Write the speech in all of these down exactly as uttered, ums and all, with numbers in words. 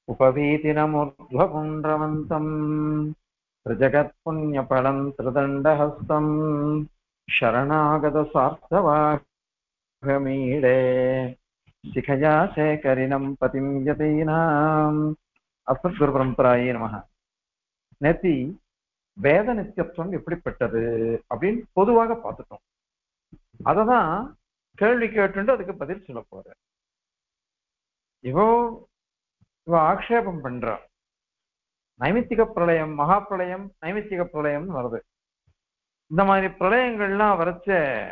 उपवीतिनमुर्ध्वपुण्ड्रवन्तम् प्रजगत्पुण्यफलम् त्रिदण्डहस्तम् शरणागतसार्थवाहमीडे शिखया शेखरिणम् पतिं यतीनाम् अस्मद्गुरुपरम्परायै நமः. நேத்தி வேத நித்தியத்துவம் எப்படிப்பட்டது அப்படின்னு பொதுவாக பார்த்துட்டோம். அததான் கேள்வி கேட்டு அதுக்கு பதில் சொல்ல போற. இவோ இவ ஆக்ஷேபம் பண்றா, நைமித்திக பிரளயம், மகா பிரளயம், நைமித்திக பிரளயம்னு வருது. இந்த மாதிரி பிரளயங்கள்லாம் வரைச்ச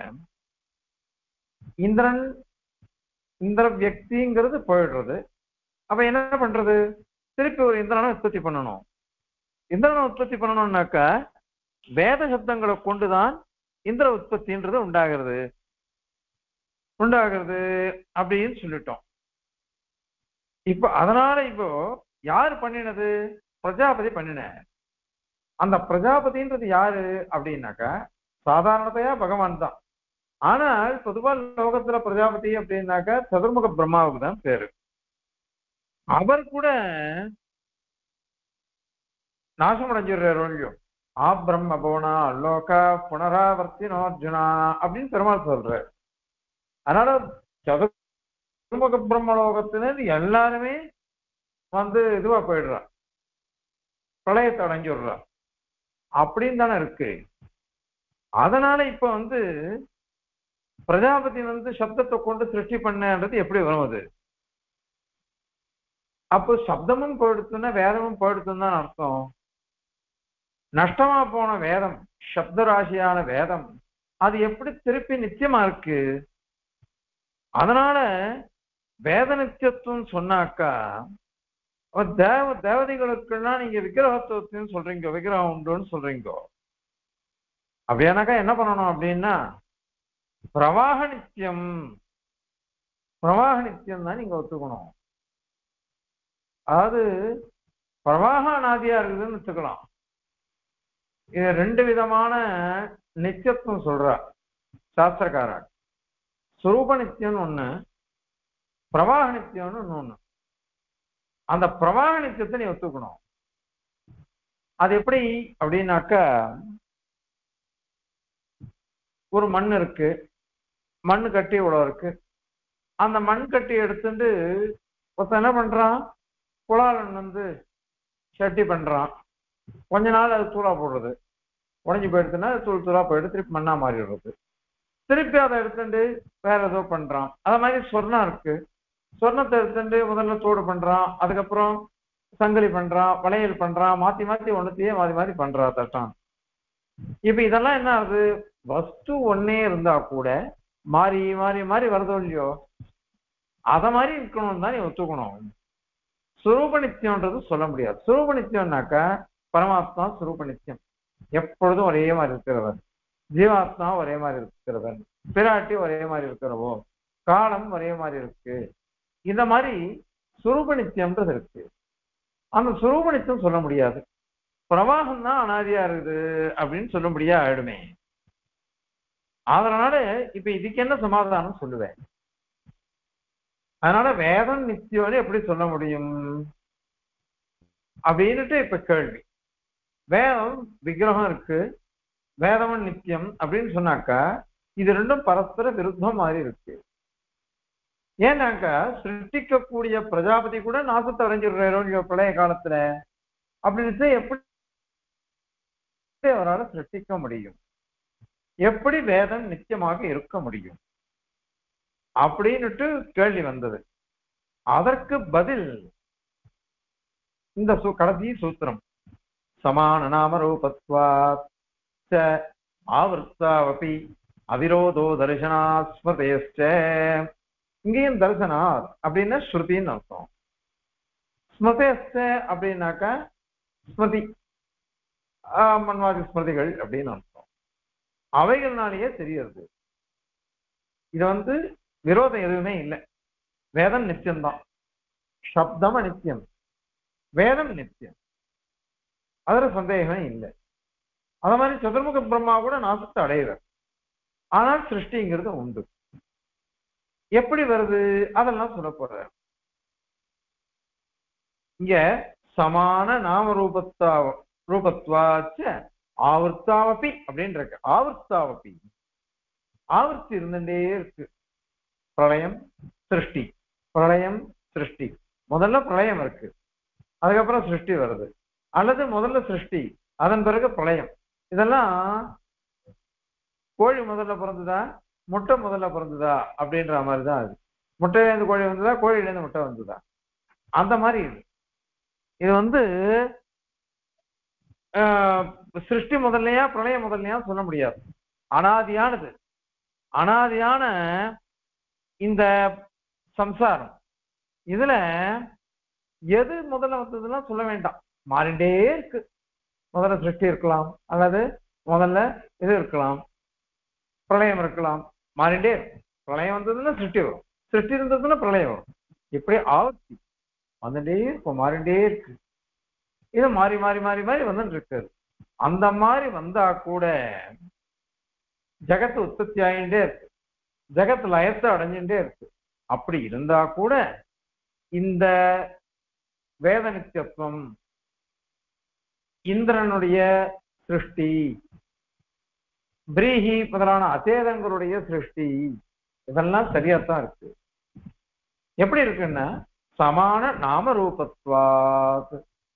இந்திரன் இந்திர வியக்திங்கிறது போயிடுறது. அப்ப என்ன பண்றது? திருப்பி ஒரு இந்திரனை உற்பத்தி பண்ணணும். இந்திரனை உற்பத்தி பண்ணணும்னாக்கா வேத சப்தங்களை கொண்டுதான் இந்திர உற்பத்தின்றது உண்டாகிறது உண்டாகிறது அப்படின்னு சொல்லிட்டோம். இப்ப அதனால இப்போ யாரு பண்ணினது? பிரஜாபதி பண்ணின. அந்த பிரஜாபதின்றது யாரு அப்படின்னாக்கா சாதாரணத்தையா பகவான் தான். ஆனால் பொதுவா லோகத்துல பிரஜாபதி அப்படின்னாக்கா சதுர்முக பிரம்மாவுக்கு தான் பேரு. அவர் கூட நாசம் அடைஞ்சிடுறாரு இல்லையோ. ஆ பிரம்ம போனா லோகா புனராவர்த்தினோ அர்ஜுனா அப்படின்னு பெருமாள் சொல்றாரு. அதனால சதுர்முக பிரம்மலோகத்தினர் எல்லாருமே வந்து இதுவா போயிடுறா, பிரளயத்தை அடைஞ்சிடுறா அப்படின்னு தானே இருக்கு. அதனால இப்ப வந்து பிரஜாபதி வந்து சப்தத்தை கொண்டு சிருஷ்டி பண்ணன்றது எப்படி வரும்? அது அப்போ சப்தமும் போயிடுத்துன்னா வேதமும் போயிடுத்துன்னு தான் அர்த்தம். நஷ்டமா போன வேதம், சப்த ராசியான வேதம், அது எப்படி திருப்பி நித்தியமா இருக்கு? அதனால வேத நித்தியத்துவம் சொன்னாக்கா தேவ தேவதைகளுக்குன்னா நீங்க விக்கிரகத்துவத்தையும் சொல்றீங்க, விக்கிரகம் உண்டுன்னு சொல்றீங்க. அப்படியானாக்கா என்ன பண்ணணும் அப்படின்னா பிரவாக நித்தியம், பிரவாக நித்தியம் தான் நீங்க ஒத்துக்கணும். அதாவது பிரவாக அநாதியா இருக்குதுன்னு வச்சுக்கலாம். இது ரெண்டு விதமான நித்தியத்துவம் சொல்றா சாஸ்திரக்காரர். சுரூப நித்தியம்னு ஒண்ணு, பிரவாக நித்தியம்னு ஒண்ணு. அந்த பிரவாக நித்தியத்தை நீ ஒத்துக்கணும். அது எப்படி அப்படின்னாக்கா ஒரு மண் இருக்கு, மண் கட்டி இவ்வளவு இருக்கு. அந்த மண் கட்டி எடுத்துட்டு ஒருத்தன் என்ன பண்றான், குளாலன் வந்து சட்டி பண்றான். கொஞ்ச நாள் அது தூளா போடுறது, உடஞ்சி போயிடுச்சுன்னா தூள் தூளா போயிட்டு திருப்பி மண்ணா மாறிடுறது. திருப்பி அதை எடுத்துட்டு வேற ஏதோ பண்றான். அத மாதிரி சொர்ணம் இருக்கு, சொர்ணத்தை எடுத்துட்டு முதல்ல தோடு பண்றான், அதுக்கப்புறம் சங்கிலி பண்றான், வளையல் பண்றான், மாத்தி மாத்தி ஒண்ணுத்தையே மாத்தி மாத்தி பண்றான் தட்டான். இப்ப இதெல்லாம் என்ன ஆகுது? வஸ்து ஒன்னே இருந்தா கூட மாறி மாறி மாறி வருதோ இல்லையோ, அத மாதிரி இருக்கணும் தான் நீ ஒத்துக்கணும். சுரூப நித்தியம்ன்றது சொல்ல முடியாது. சுரூப நித்தியம்னாக்கா பரமாத்மா சுரூப நித்தியம், எப்பொழுதும் ஒரே மாதிரி இருக்கிறவன். ஜீவாத்மா ஒரே மாதிரி இருக்கிறவன், பிராட்டி ஒரே மாதிரி இருக்கிறவோ, காலம் ஒரே மாதிரி இருக்கு. இந்த மாதிரி சுரூப நித்தியம்ன்றது இருக்கு. அந்த சுரூப நித்தியம் சொல்ல முடியாது. பிரவாகம் தான் அனாதியா இருக்குது அப்படின்னு சொல்ல முடியா ஆயிடுமே. அதனால இப்ப இதுக்கு என்ன சமாதானம் சொல்லுவேன்? அதனால வேதம் நித்தியம்னு எப்படி சொல்ல முடியும் அப்படின்னுட்டு இப்ப கேள்வி. வேதம் விக்கிரகம் இருக்கு, வேதமும் நித்தியம் அப்படின்னு சொன்னாக்கா இது ரெண்டும் பரஸ்பர விருத்தம் மாதிரி இருக்கு. ஏன்னாக்கா சிருஷ்டிக்கக்கூடிய பிரஜாபதி கூட நாசத்தை அடைஞ்சிடுறாரோ பழைய காலத்துல. அப்படின்ட்டு எப்படி அவரால் சிருஷ்டிக்க முடியும்? எப்படி வேதம் நித்தியமாக இருக்க முடியும் அப்படின்னுட்டு கேள்வி வந்தது. அதற்கு பதில் இந்த கடைசி சூத்திரம், சமான நாம ரூபத்வாத் ஆவர்த்தாவபி அவிரோதோ தரிசனா ஸ்மதேஷ்ட. இங்கேயும் தரிசனார் அப்படின்னா ஸ்ருதின்னு அர்த்தம். ஸ்மதேஷ்ட அப்படின்னாக்கா ஸ்மதி, மன்வாதி ஸ்மிருதிகள் அப்படின்னு அர்த்தம். அவைகள்னாலேயே தெரியுது. இது வந்து விரோதம் எதுவுமே இல்லை. வேதம் நித்தியம்தான், சப்தம் அநித்தியம், வேதம் நித்தியம், அதுல சந்தேகமே இல்லை. அத மாதிரி சதுர்முக பிரம்மா கூட நாசத்தை அடையிறார். ஆனால் சிருஷ்டிங்கிறது உண்டு. எப்படி வருது அதெல்லாம் சொல்ல போற. இங்க சமான நாம ரூபத்தா ரூபத்வாச்ச ஆவர்த்தாவப்பி அப்படின்னு இருக்கு. ஆவர்த்தாவப்பி ஆவர்த்தி இருந்துட்டே இருக்கு. பிரளயம் சிருஷ்டி, பிரளயம் சிருஷ்டி. முதல்ல பிரளயம் இருக்கு, அதுக்கப்புறம் சிருஷ்டி வருது, அல்லது முதல்ல சிருஷ்டி அதன் பிறகு பிரளயம். இதெல்லாம் கோழி முதல்ல பிறந்ததா முட்டை முதல்ல பிறந்ததா அப்படின்ற மாதிரிதான் அது. முட்டையிலேருந்து கோழி வந்ததா கோழியிலேருந்து முட்டை வந்ததா அந்த மாதிரி இது. இது வந்து சிருஷ்டி முதல்லையா பிரளயம் முதல்லையா சொல்ல முடியாது. அனாதியானது, அனாதியான இந்த சம்சாரம் இதுல எது முதல்ல வந்ததுன்னா சொல்ல வேண்டாம், மாறிண்டே இருக்கு. முதல்ல சிருஷ்டி இருக்கலாம், அல்லது முதல்ல இது இருக்கலாம், பிரளயம் இருக்கலாம், மாறிண்டே இருக்கும். பிரளயம் வந்ததுன்னா சிருஷ்டி வரும், சிருஷ்டி இருந்ததுன்னா பிரளயம் வரும். இப்படி ஆவர்த்தி வந்துட்டே இருக்கும், மாறிண்டே இருக்கு. இது மாறி மாறி மாறி மாறி வந்துட்டு இருக்கு. அந்த மாதிரி வந்தா கூட ஜகத்து உற்பத்தி ஆகிட்டே இருக்கு, ஜகத் லயத்தை அடைஞ்சுட்டே இருக்கு. அப்படி இருந்தா கூட இந்த வேத நித்தியத்துவம், இந்திரனுடைய சிருஷ்டி, பிரீஹி முதலான அச்சேதங்களுடைய சிருஷ்டி, இதெல்லாம் சரியாத்தான் இருக்கு. எப்படி இருக்குன்னா சமான நாம ரூபத்வாத்,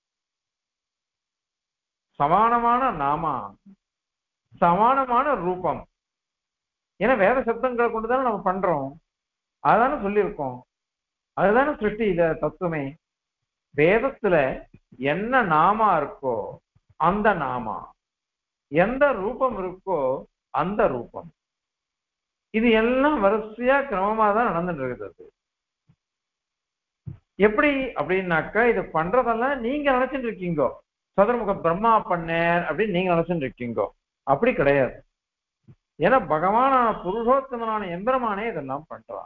சமானமான நாமா சமானமான ரூபம். ஏன்னா வேத சப்தங்களை கொண்டுதானே நம்ம பண்றோம், அதுதானே சொல்லியிருக்கோம், அதுதானே சிருஷ்டி. இத தத்துவமே வேதத்துல என்ன நாமா இருக்கோ அந்த நாமா, எந்த ரூபம் இருக்கோ அந்த ரூபம், இது எல்லாம் வரிசையா கிரமமா தான் நடந்துட்டு இருக்குது. எப்படி அப்படின்னாக்கா இது பண்றதெல்லாம் நீங்க நினைச்சுட்டு இருக்கீங்கோ சதுர்முக பிரம்மா பண்ணேன் அப்படின்னு நீங்க நினைச்சுட்டு இருக்கீங்கோ. அப்படி கிடையாது. ஏன்னா பகவானான புருஷோத்தமனான எந்திரமானே இதெல்லாம் பண்றான்.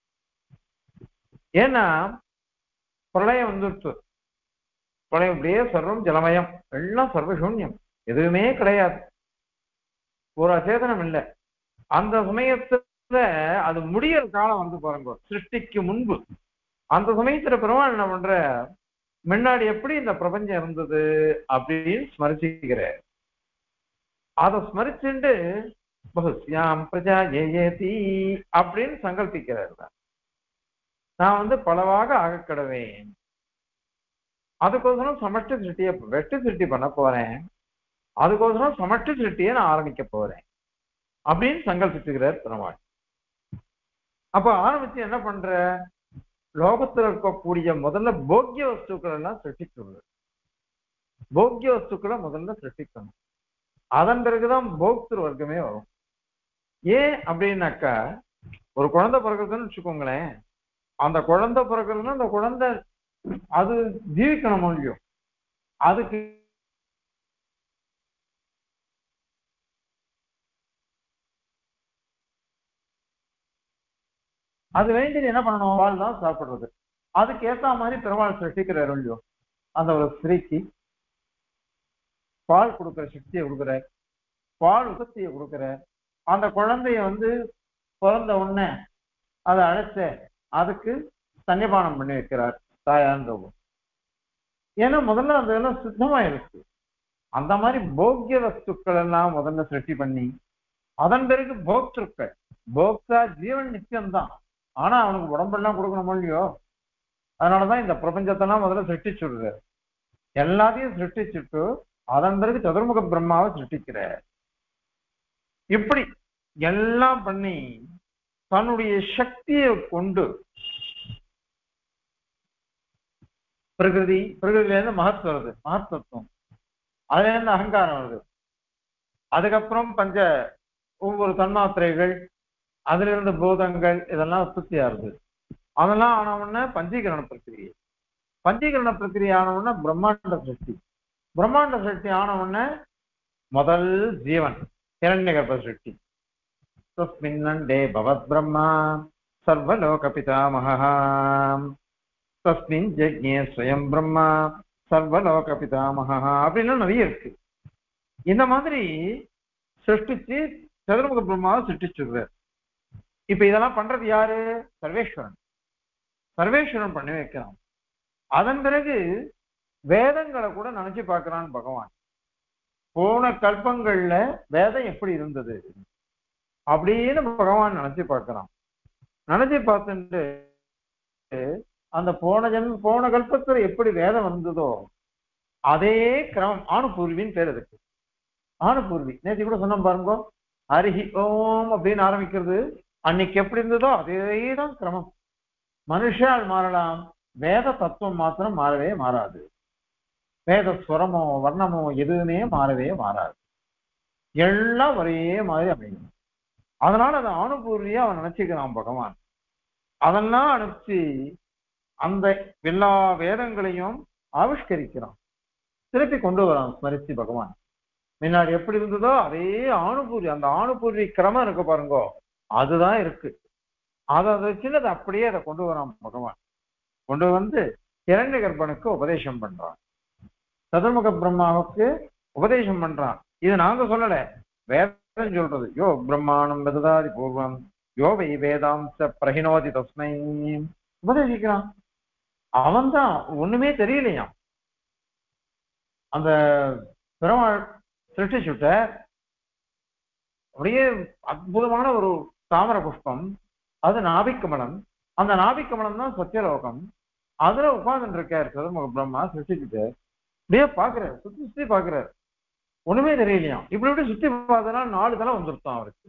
ஏன்னா பிரளயம் வந்துருச்சு, பிரளயம் அப்படியே சர்வம் ஜலமயம், எல்லாம் சர்வசூன்யம், எதுவுமே கிடையாது, ஒரு அச்சேதனம் இல்லை. அந்த சமயத்துல அது முடியற காலம் வந்து பாருங்க, சிருஷ்டிக்கு முன்பு. அந்த சமயத்துல பெருமாள் என்ன பண்ற, முன்னாடி எப்படி இந்த பிரபஞ்சம் இருந்தது அப்படின்னு ஸ்மரிச்சுக்கிற, அதை ஸ்மரிச்சுட்டு பகுஸ்யாம் பிரஜா ஏதி அப்படின்னு சங்கல்பிக்கிறார். நான் வந்து பலவாக ஆகக்கடுவேன், அதுக்கோசரம் சமஷ்டி சிருஷ்டியை வெட்டு சிருஷ்டி பண்ண போறேன், அதுக்கோசரம் சமஷ்டி சிருஷ்டியை நான் ஆரம்பிக்க போறேன் அப்படின்னு சங்கல்பிச்சுக்கிறார் பெருமாள். அப்ப ஆரம்பிச்சு என்ன பண்ற, லோகத்தில் இருக்கக்கூடிய முதல்ல போக்கிய வஸ்துக்கள் எல்லாம் சிருஷ்டிச்சுள்ளது. போக்கிய வஸ்துக்களை முதல்ல சிருஷ்டிக்கணும், அதன் பிறகுதான் போக்திரு வர்க்கமே வரும். ஏன் அப்படின்னாக்கா ஒரு குழந்தை பிறகுதுன்னு வச்சுக்கோங்களேன், அந்த குழந்தை பிறகுதுன்னா அந்த குழந்தை அது ஜீவிக்கணும் இல்லையோ, அதுக்கு அது வேண்டியது என்ன பண்ணணும், பால் தான் சாப்பிடுறது. அதுக்கு ஏத்த மாதிரி பெருமாள் சிருஷ்டிக்கிறார் இல்லையோ, அந்த ஒரு ஸ்திரீக்கு பால் கொடுக்குற சக்தியை கொடுக்குற, பால் உற்பத்தியை கொடுக்குற, அந்த குழந்தைய வந்து பிறந்த உடனே அதை அழைச்ச அதுக்கு தன்யபானம் பண்ணி வைக்கிறார் தாயான்றவும். ஏன்னா முதல்ல அந்த இதெல்லாம் சுத்தமா இருக்கு. அந்த மாதிரி போக்கிய வஸ்துக்கள் எல்லாம் முதல்ல சிருஷ்டி பண்ணி அதன் பிறகு போக்திருக்கள், போக்தா ஜீவன் நித்தியம்தான், ஆனா அவனுக்கு உடம்பெல்லாம் கொடுக்கணும் இல்லையோ, அதனாலதான் இந்த பிரபஞ்சத்தெல்லாம் முதல்ல சிருஷ்டிச்சுடுற, எல்லாத்தையும் சிருஷ்டிச்சுட்டு அதன் பிறகு சதுர்முக பிரம்மாவை சிருஷ்டிக்கிற. இப்படி எல்லாம் பண்ணி தன்னுடைய சக்தியை கொண்டு பிரகிருதி, பிரகிருதியில இருந்து மகத் வருது, மகத்தத்துவம், அதுல இருந்து அகங்காரம் வருது, அதுக்கப்புறம் பஞ்ச ஒவ்வொரு தன்மாத்திரைகள், அதுல இருந்து பூதங்கள், இதெல்லாம் உற்பத்தி ஆகுது. அதெல்லாம் ஆன உடனே பஞ்சீகரண பிரக்கிரியை, பஞ்சீகரண பிரக்கிரியை ஆன உடனே பிரம்மாண்ட சிருஷ்டி, பிரம்மாண்ட சிருஷ்டி ஆன உடனே முதல் ஜீவன் இரண்ய கர்ப்ப சிருஷ்டி. தஸ்மின்னண்டே பவத் பிரம்மா சர்வலோக பிதாமஹ தஸ்மின் ஜக்ஞே ஸ்வயம் பிரம்மா சர்வலோக பிதாமஹ அப்படின்னு நிறைய இருக்கு. இந்த மாதிரி சிருஷ்டிச்சு சதுர்முக பிரம்மாவை சிருஷ்டிச்சுடுறார். இப்ப இதெல்லாம் பண்றது யாரு, சர்வேஸ்வரன். சர்வேஸ்வரன் பண்ணி வைக்கிறான். அதன் பிறகு வேதங்களை கூட நினைச்சு பார்க்கிறான் பகவான். போன கல்பங்கள்ல வேதம் எப்படி இருந்தது அப்படின்னு பகவான் நினைச்சு பார்க்கிறான். நினைச்சு பார்த்துட்டு அந்த போன ஜென்ம போன கல்பத்துல எப்படி வேதம் வந்ததோ அதே கிரமம் ஆணுபூர்வின்னு பேர் அதுக்கு. ஆணுபூர்வி நேற்று கூட சொன்னோம் பாருங்க, ஹரிஹி ஓம் அப்படின்னு ஆரம்பிக்கிறது அன்னைக்கு எப்படி இருந்ததோ அதேதான் கிரமம். மனுஷால் மாறலாம், வேத தத்துவம் மாத்திரம் மாறவே மாறாது. வேத ஸ்வரமோ வர்ணமோ எதுவுமே மாறவே மாறாது, எல்லாம் ஒரே மாதிரி அமையும். அதனால அதை அனுபூர்வியா அவன் நினைச்சுக்கிறான் பகவான். அதெல்லாம் அனுப்பிச்சு அந்த எல்லா வேதங்களையும் ஆவிஷ்கரிக்கிறான், திருப்பி கொண்டு வரான் ஸ்மரிச்சு பகவான். முன்னாடி எப்படி இருந்ததோ அதே ஆணுபூர்வி, அந்த ஆணுபூர்வி கிரமம் இருக்கு பாருங்கோ, அதுதான் இருக்கு. அதை வச்சுன்னு அப்படியே அதை கொண்டு வரான் பகவான். கொண்டு வந்து இரண்ய கர்ப்பனுக்கு உபதேசம் பண்றான், சதுர்முக பிரம்மாவுக்கு உபதேசம் பண்றான். இது நாங்க சொல்லல, வேதம் சொல்றது. யோ பிரம்மாணம் வெததாதி பூர்வம் யோ வை வேதாம்ச பிரகினோதி தஸ்மை உபதேசிக்கிறான். அவன் தான் ஒண்ணுமே தெரியலையாம். அந்த பெருமாள் சிருஷ்டிச்சுட்ட அப்படியே அற்புதமான ஒரு தாமர புஷ்பம், அது நாபிக்கமலம். அந்த நாபிக்கமலம் தான் சத்தியலோகம். அதுல உட்கார்ந்து இருக்காரு சதுர்முக பிரம்மா சிருஷ்டிச்சுட்டு. அப்படியே பாக்குறாரு, சுத்தி சுத்தி பாக்குறாரு, ஒண்ணுமே தெரியலையாம். இப்படி இப்படி சுத்தி பார்த்தனா நாலு தலை வந்துருத்தான் அவருக்கு.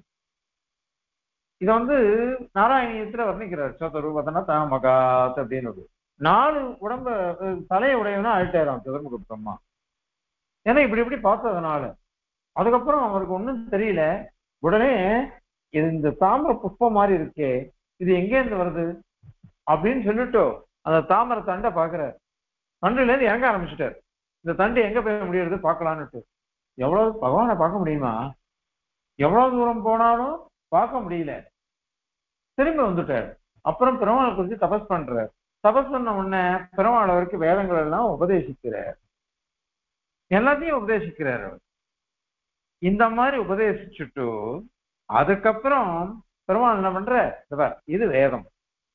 இத வந்து நாராயணியத்துல வர்ணிக்கிறார். சதுர்வதனா தாமகாத் அப்படின்னு நாலு உடம்ப தலையை உடையவனா ஆயிட்டாராம் சதுர்முக பிரம்மா. ஏன்னா இப்படி இப்படி பார்த்ததுனால. அதுக்கப்புறம் அவருக்கு ஒண்ணும் தெரியல. உடனே இது இந்த தாமரை புஷ்பம் மாதிரி இருக்கே, இது எங்க இருந்து வருது அப்படின்னு சொல்லிட்டு அந்த தாமரை தண்டை பாக்குறாரு. தண்டுல இருந்து இறங்க ஆரம்பிச்சுட்டாரு. இந்த தண்டு எங்க போய் முடியறது பார்க்கலான்னுட்டு. எவ்வளவு பகவானை பார்க்க முடியுமா? எவ்வளவு தூரம் போனாலும் பார்க்க முடியல. திரும்பி வந்துட்டாரு. அப்புறம் பெருமாளை குறித்து தபஸ் பண்றார். தபஸ் பண்ண உடனே பெருமாள் அவருக்கு வேதங்கள் எல்லாம் உபதேசிக்கிறார், எல்லாத்தையும் உபதேசிக்கிறார். இந்த மாதிரி உபதேசிச்சுட்டு அதுக்கப்புறம் பெருமாள் என்ன பண்ற, இது வேதம்,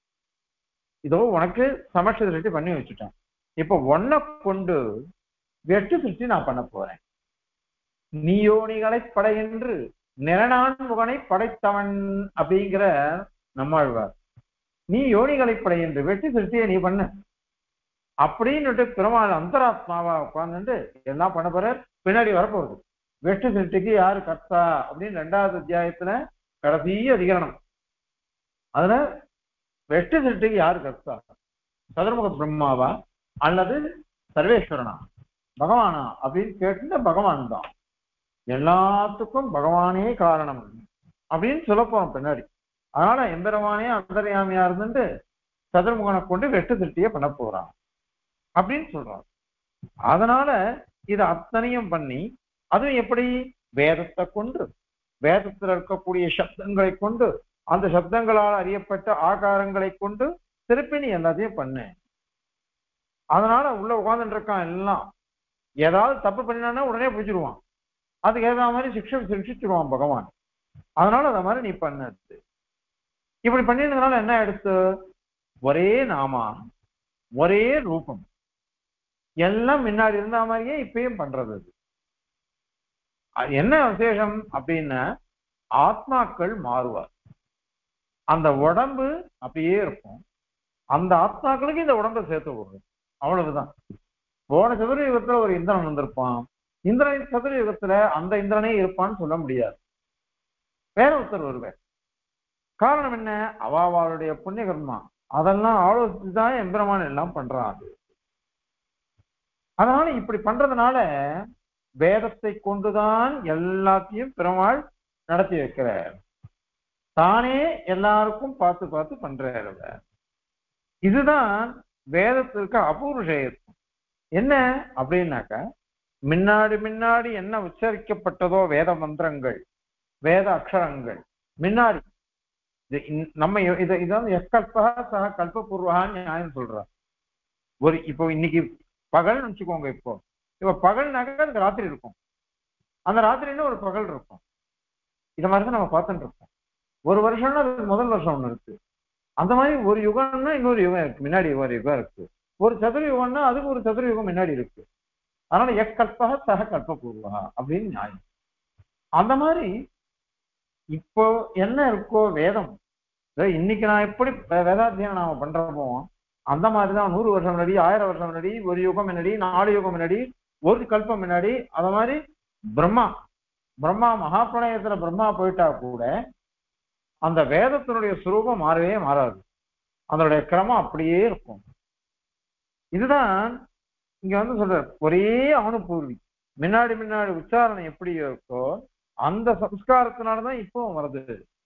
இதோ உனக்கு சமஷ்டி சிருஷ்டி பண்ணி வச்சுட்டேன். இப்ப ஒன்ன கொண்டு வெட்டு சிருஷ்டி நான் பண்ண போறேன். நீயோனிகளை படையென்று நிறநான் முகனை படைத்தவன் அப்படிங்கிற நம்மாழ்வார். நீ யோனிகளை படையென்று வெட்டி சிருஷ்டியை நீ பண்ண அப்படின்னுட்டு பெருமாள் அந்தராத்மாவா உட்கார்ந்துட்டு எல்லாம் பண்ண போற. பின்னாடி வரப்போகுது வெட்டு சிருஷ்டிக்கு யாரு கர்த்தா அப்படின்னு ரெண்டாவது அத்தியாயத்துல கடைசி அதிகரணம். அதுல வெட்டு சிருஷ்டிக்கு யாரு கர்த்தா, சதுர்முக பிரம்மாவா அல்லது சர்வேஸ்வரனா பகவானா அப்படின்னு கேட்டு பகவான் தான் எல்லாத்துக்கும் பகவானே காரணம் அப்படின்னு சொல்ல போறோம் பின்னாடி. அதனால எம்பெருமானே அந்தர்யாமியா இருந்துட்டு சதுர்முகனை கொண்டு வெட்டு திருட்டிய பண்ண போறான் அப்படின்னு சொல்றான். அதனால இது அத்தனையும் பண்ணி, அதுவும் எப்படி வேதத்தை கொண்டு, வேதத்தில் இருக்கக்கூடிய சப்தங்களை கொண்டு, அந்த சப்தங்களால் அறியப்பட்ட ஆகாரங்களை கொண்டு திருப்பி நீ எல்லாத்தையும் பண்ணு. அதனால உள்ள உட்கார்ந்துட்டு இருக்கான் எல்லாம். ஏதாவது தப்பு பண்ணினான்னா உடனே பிடிச்சிருவான், அதுக்கு ஏதாவது மாதிரி சிக்ஷை சிக்ஷிச்சிருவான் பகவான். அதனால அத மாதிரி நீ பண்ணது. இப்படி பண்ணினதுனால என்ன எடுத்து, ஒரே நாமா ஒரே ரூபம் எல்லாம் முன்னாடி இருந்த மாதிரியே இப்பயும் பண்றது. அது என்ன விசேஷம் அப்படின்னா, ஆத்மாக்கள் மாறுவார், அந்த உடம்பு அப்படியே இருக்கும். அந்த ஆத்மாக்களுக்கு இந்த உடம்பை சேர்த்து விடுறது, அவ்வளவுதான். போன சதுர யுகத்துல ஒரு இந்திரன் வந்திருப்பான், இந்திரன் சதுர யுகத்துல அந்த இந்திரனே இருப்பான்னு சொல்ல முடியாது, வேற ஒருத்தர் வருவார். காரணம் என்ன, அவாவாளுடைய புண்ணிய கர்மா அதெல்லாம் ஆலோசிச்சுதான் எம்பெருமான் எல்லாம் பண்றான். அதனால இப்படி பண்றதுனால வேதத்தை கொண்டுதான் எல்லாத்தையும் பெருமாள் நடத்தி வைக்கிறார். தானே எல்லாருக்கும் பார்த்து பார்த்து பண்றாரு. இதுதான் வேதத்திற்கு அபூர்வம். என்ன அப்படின்னாக்கா, முன்னாடி முன்னாடி என்ன உச்சரிக்கப்பட்டதோ வேத மந்திரங்கள், வேத அக்ஷரங்கள் முன்னாடி நம்ம இதை இதான் எக்கல்பா சக கல்பபூர்வான்னு நியாயம் சொல்றார். ஒரு இப்போ இன்னைக்கு பகல்னு வச்சுக்கோங்க. இப்போ இப்ப பகல்னாக்க அதுக்கு ராத்திரி இருக்கும், அந்த ராத்திரின்னு ஒரு பகல் இருக்கும். இத மாதிரிதான் நம்ம பார்த்துட்டு இருக்கோம். ஒரு வருஷம்னா அது முதல் வருஷம் ஒண்ணு இருக்கு. அந்த மாதிரி ஒரு யுகம்னா இன்னொரு யுகம் இருக்கு, முன்னாடி ஒரு யுகம் இருக்கு. ஒரு சதுரயுகம்னா அதுக்கு ஒரு சதுரயுகம் முன்னாடி இருக்கு. அதனால எக்கல்பக சக கல்பபூர்வா அப்படின்னு நியாயம். அந்த மாதிரி இப்போ என்ன இருக்கோ வேதம், இன்னைக்கு நான் எப்படி வேதாத்தியம் நாம பண்றோமோ அந்த மாதிரிதான் நூறு வருஷம் முன்னாடி, ஆயிரம் வருஷம் முன்னாடி, ஒரு யுகம் முன்னாடி, நாலு யுகம் முன்னாடி, ஒரு கல்பம் முன்னாடி, அத மாதிரி பிரம்மா பிரம்மா மகாபிரளயத்துல பிரம்மா போயிட்டா கூட அந்த வேதத்தினுடைய சுரூபம் மாறவே மாறாது. அதனுடைய கிரமம் அப்படியே இருக்கும். இதுதான் இங்க வந்து சொல்ற ஒரே அனுபூர்வி. முன்னாடி முன்னாடி உச்சாரணை எப்படி இருக்கோ அந்த சம்ஸ்காரத்தினாலதான் இப்பவும் வருது.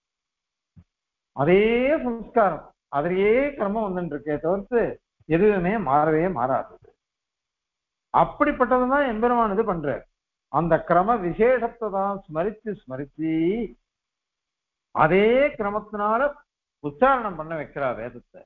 அதே சம்ஸ்காரம் அதிலேயே கிரமம் வந்துட்டு இருக்கே தவிர்த்து எதுவுமே மாறவே மாறாது. அப்படிப்பட்டதுதான் எம்பெருமான் இது பண்ற அந்த கிரம விசேஷத்தை தான் ஸ்மரித்து ஸ்மரித்து அதே கிரமத்தினால உச்சாரணம் பண்ண வைக்கிறா வேதத்தை.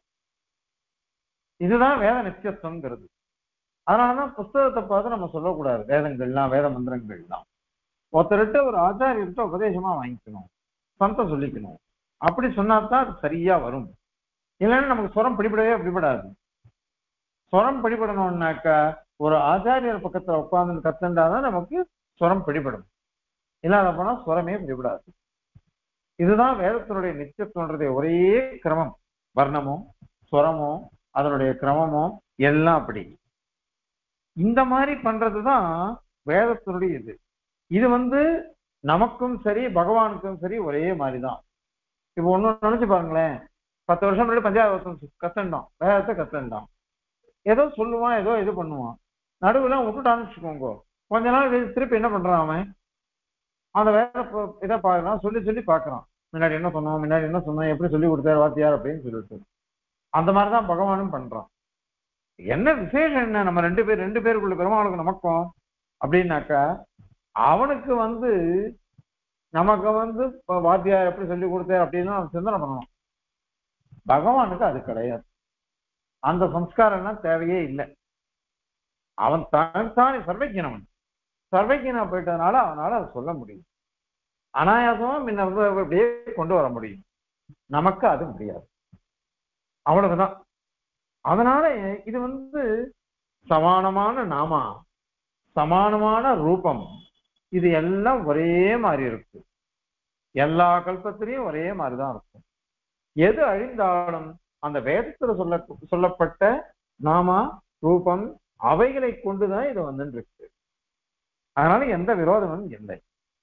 இதுதான் வேத நித்தியத்துவங்கிறது. அதனாலதான் புஸ்தகத்தை பார்த்து நம்ம சொல்லக்கூடாது வேதங்கள்லாம் வேத மந்திரங்கள்லாம். ஒருத்தர்கிட்ட ஒரு ஆச்சாரியர்கிட்ட உபதேசமா வாங்கிக்கணும், சொந்த சொல்லிக்கணும். அப்படி சொன்னாதான் அது சரியா வரும். இல்லைன்னா நமக்கு சுரம் பிடிபடவே பிடிபடாது. சுரம் பிடிபடணும்னாக்கா ஒரு ஆச்சாரியர் பக்கத்துல உட்கார்ந்து கத்துண்டாதான் நமக்கு சுரம் பிடிபடும். இல்லாத போனா சுரமே பிடிபடாது. இதுதான் வேதத்தினுடைய நித்தியத்துவன்றதே. ஒரே கிரமம், வர்ணமோ சுரமோ அதனுடைய கிரமமோ எல்லாம் அப்படி. இந்த மாதிரி பண்றதுதான் வேதத்தினுடைய இது. இது வந்து நமக்கும் சரி பகவானுக்கும் சரி ஒரே மாதிரிதான். இப்ப ஒண்ணு நினைச்சு பாருங்களேன், பத்து வருஷம் முன்னாடி பஞ்சாயத்து கத்தண்டான், வேதத்தை கத்தண்டான், ஏதோ சொல்லுவான், ஏதோ இது பண்ணுவான், நடுவுல விட்டுட்டான்னு வச்சுக்கோங்க, கொஞ்ச நாள் திருப்பி என்ன பண்றான் அவன் அந்த வேற இதை பார்க்கலாம், சொல்லி சொல்லி பார்க்கறான், முன்னாடி என்ன சொன்னோம் முன்னாடி என்ன சொன்னோம் எப்படி சொல்லி கொடுத்தாரு வாத்தியார் அப்படின்னு சொல்லிட்டு. அந்த மாதிரிதான் பகவானும் பண்றான். என்ன விசேஷம் என்ன, நம்ம ரெண்டு பேர் ரெண்டு பேருக்குள்ள பெருமாளுக்கு நமக்கும் அப்படின்னாக்கா அவனுக்கு வந்து நமக்கு வந்து வாத்தியார் எப்படி சொல்லி கொடுத்தார் அப்படின்னு அவன் சிந்தனை பண்ணணும். பகவானுக்கு அது கிடையாது. அந்த சம்ஸ்காரம்லாம் தேவையே இல்லை. அவன் தான் தானே சர்வஜனவன். சர்வஜனா போயிட்டதுனால அவனால அதை சொல்ல முடியும். அனாயாசமா முன்ன அப்படியே கொண்டு வர முடியும். நமக்கு அது முடியாது. அவ்வளவுதான். அதனால இது வந்து சமானமான நாமா, சமானமான ரூபம், இது எல்லாம் ஒரே மாதிரி இருக்கு. எல்லா கல்பத்திலையும் ஒரே மாதிரிதான் இருக்கும். எது அழிந்தாலும் அந்த வேதத்துல சொல்ல சொல்லப்பட்ட நாமா ரூபம் அவைகளை கொண்டுதான் இது வந்து இருக்கு. அதனால எந்த விரோதமும் இல்லை.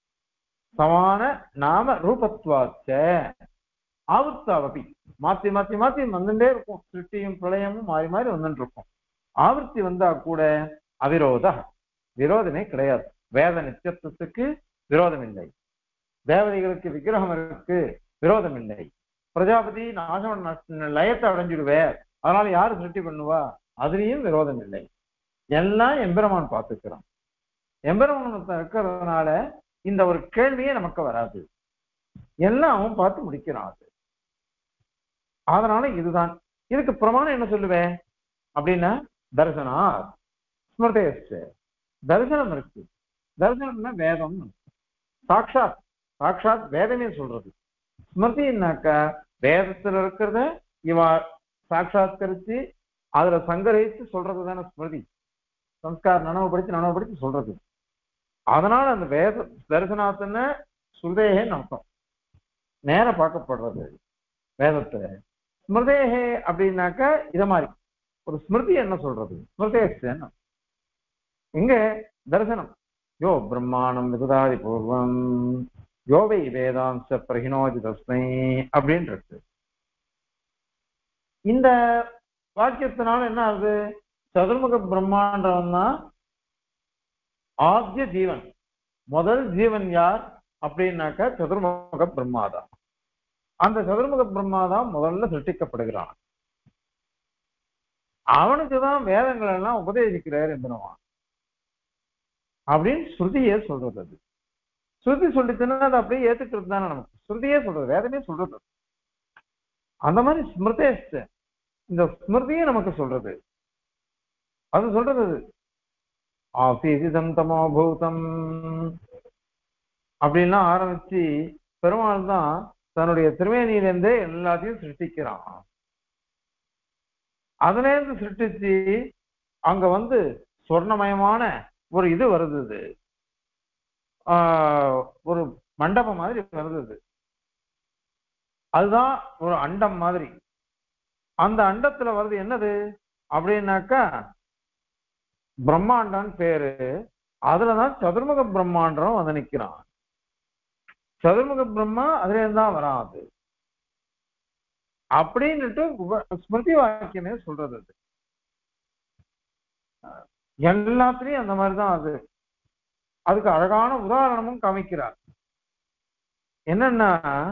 சமான நாம ரூபத்வாச்ச ஆவர்த்தாவபி மாத்தி மாத்தி மாத்தி வந்துட்டே இருக்கும். சிருஷ்டியும் பிரளயமும் மாறி மாறி வந்துட்டு இருக்கும். ஆவர்த்தி வந்தா கூட அவிரோத, விரோதமே கிடையாது. வேத நித்தியத்துவத்துக்கு விரோதம் இல்லை. தேவதைகளுக்கு விக்கிரகம் இருக்கு, விரோதம் இல்லை. பிரஜாபதி நாசம் லயத்தை அடைஞ்சிடுவேர், அதனால யாரு சிருஷ்டி பண்ணுவா, அதுலயும் விரோதம் இல்லை. எல்லாம் எம்பெருமான் பார்த்துக்கிறான். எம்பெருமான் இருக்கிறதுனால இந்த ஒரு கேள்வியே நமக்கு வராது. எல்லாம் அவன் பார்த்து முடிக்கிறான். அது அதனால இதுதான் இதுக்கு பிரமாணம். என்ன சொல்லுவேன் அப்படின்னா தரிசனா ஸ்மிருதேஷ்ட, தரிசனம் இருக்கு. தரிசனம்னா வேதம், சாட்சாத் சாட்சாத் வேதமே சொல்றது. ஸ்மிருதினாக்கா வேதத்துல இருக்கிறத இவ சாட்சாத்கரிச்சு அதுல சங்கரிச்சு சொல்றது தானே ஸ்மிருதி. சம்ஸ்காரம் நனவுபடுத்தி நனவுபடுத்தி சொல்றது. அதனால அந்த வேத தரிசனாத்துன்னு ஸ்ருதேகன்னு அர்த்தம், நேர பார்க்கப்படுறது வேதத்துல. ஸ்மிருதேகே அப்படின்னாக்கா இத மாதிரி ஒரு ஸ்மிருதி என்ன சொல்றது, ஸ்மிருதேஷ்டன்னு. இங்க தரிசனம் யோ பிரம்மாணம் விததாதி பூர்வம் யோவை வேதாம்ச பிரகினோதி தஸ்மை அப்படின்னு இருக்கு. இந்த வாக்கியத்தினால என்ன ஆகுது, சதுர்முக பிரம்மாண்டவன் தான் ஆத்ய ஜீவன். முதல் ஜீவன் யார் அப்படின்னாக்கா சதுர்முக பிரம்மாதான். அந்த சதுர்முக பிரம்மாதான் முதல்ல சிருஷ்டிக்கப்படுகிறான். அவனுக்குதான் வேதங்கள் எல்லாம் உபதேசிக்கிறார் எம்பெருமான் அப்படின்னு ஸ்ருதியே சொல்றது. அது ஸ்ருதி சொல்லிச்சுன்னா அது அப்படியே ஏத்துக்கிறது தானே. நமக்கு ஸ்ருதியே சொல்றது, வேதமே சொல்றது. அந்த மாதிரி ஸ்மிருதேஷ்ட இந்த ஸ்மிருதியே நமக்கு சொல்றது. அது சொல்றது ஆசீசிதம் தமோபூதம் அப்படின்லாம் ஆரம்பிச்சு பெருமாள் தான் தன்னுடைய திருமேனியிலிருந்தே எல்லாத்தையும் சிருஷ்டிக்கிறான். அதுல இருந்து சிருஷ்டிச்சு அங்க வந்து சொர்ணமயமான ஒரு இது வருது இது. ஆஹ் ஒரு மண்டபம் மாதிரி வருது இது. அதுதான் ஒரு அண்டம் மாதிரி. அந்த அண்டத்துல வருது என்னது அப்படின்னாக்கா பிரம்மாண்டம்னு பேரு. அதுலதான் சதுர்முக பிரம்மாண்டம் வந்து நிக்கிறான். சதுர்முக பிரம்மா அதுல இருந்தான் வராது அப்படின்னுட்டு உப- ஸ்மிருதி வாக்கியமே சொல்றது அது. எல்லாத்துலயும் அந்த மாதிரிதான் அது. அதுக்கு அழகான உதாரணமும் காமிக்கிறார். என்னன்னா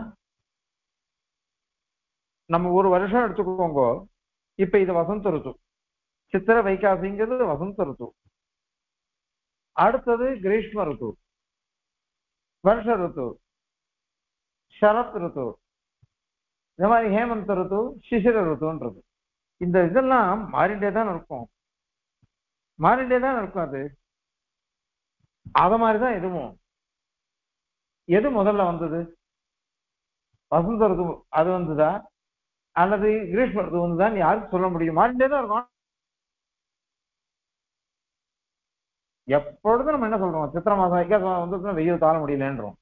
நம்ம ஒரு வருஷம் எடுத்துக்கோங்க. இப்ப இது வசந்த ருத்து, சித்திர வைகாசிங்கிறது வசந்த ருத்து. அடுத்தது கிரீஷ்ம ருத்து, வருஷ ருத்து, சரத் ருத்து, இந்த மாதிரி ஹேமந்த ருத்து, சிசிர ருத்துன்றது. இந்த இதெல்லாம் மாறிண்டே தான் இருக்கும், மாறிண்டே தான் இருக்கும். அது அத மாதிரிதான் இதுவும். எது முதல்ல வந்தது? வசந்த ருத்து அது வந்துதா அல்லது கிரீஷ்ம ருத்து வந்துதான் யாருக்கு சொல்ல முடியும்? மாறிண்டே தான் இருக்கும். எப்பொழுதும் நம்ம என்ன சொல்றோம், சித்திரை மாசம் வைகாசி மாசம் வந்து வெயில் தாழ முடியலன்றோம்.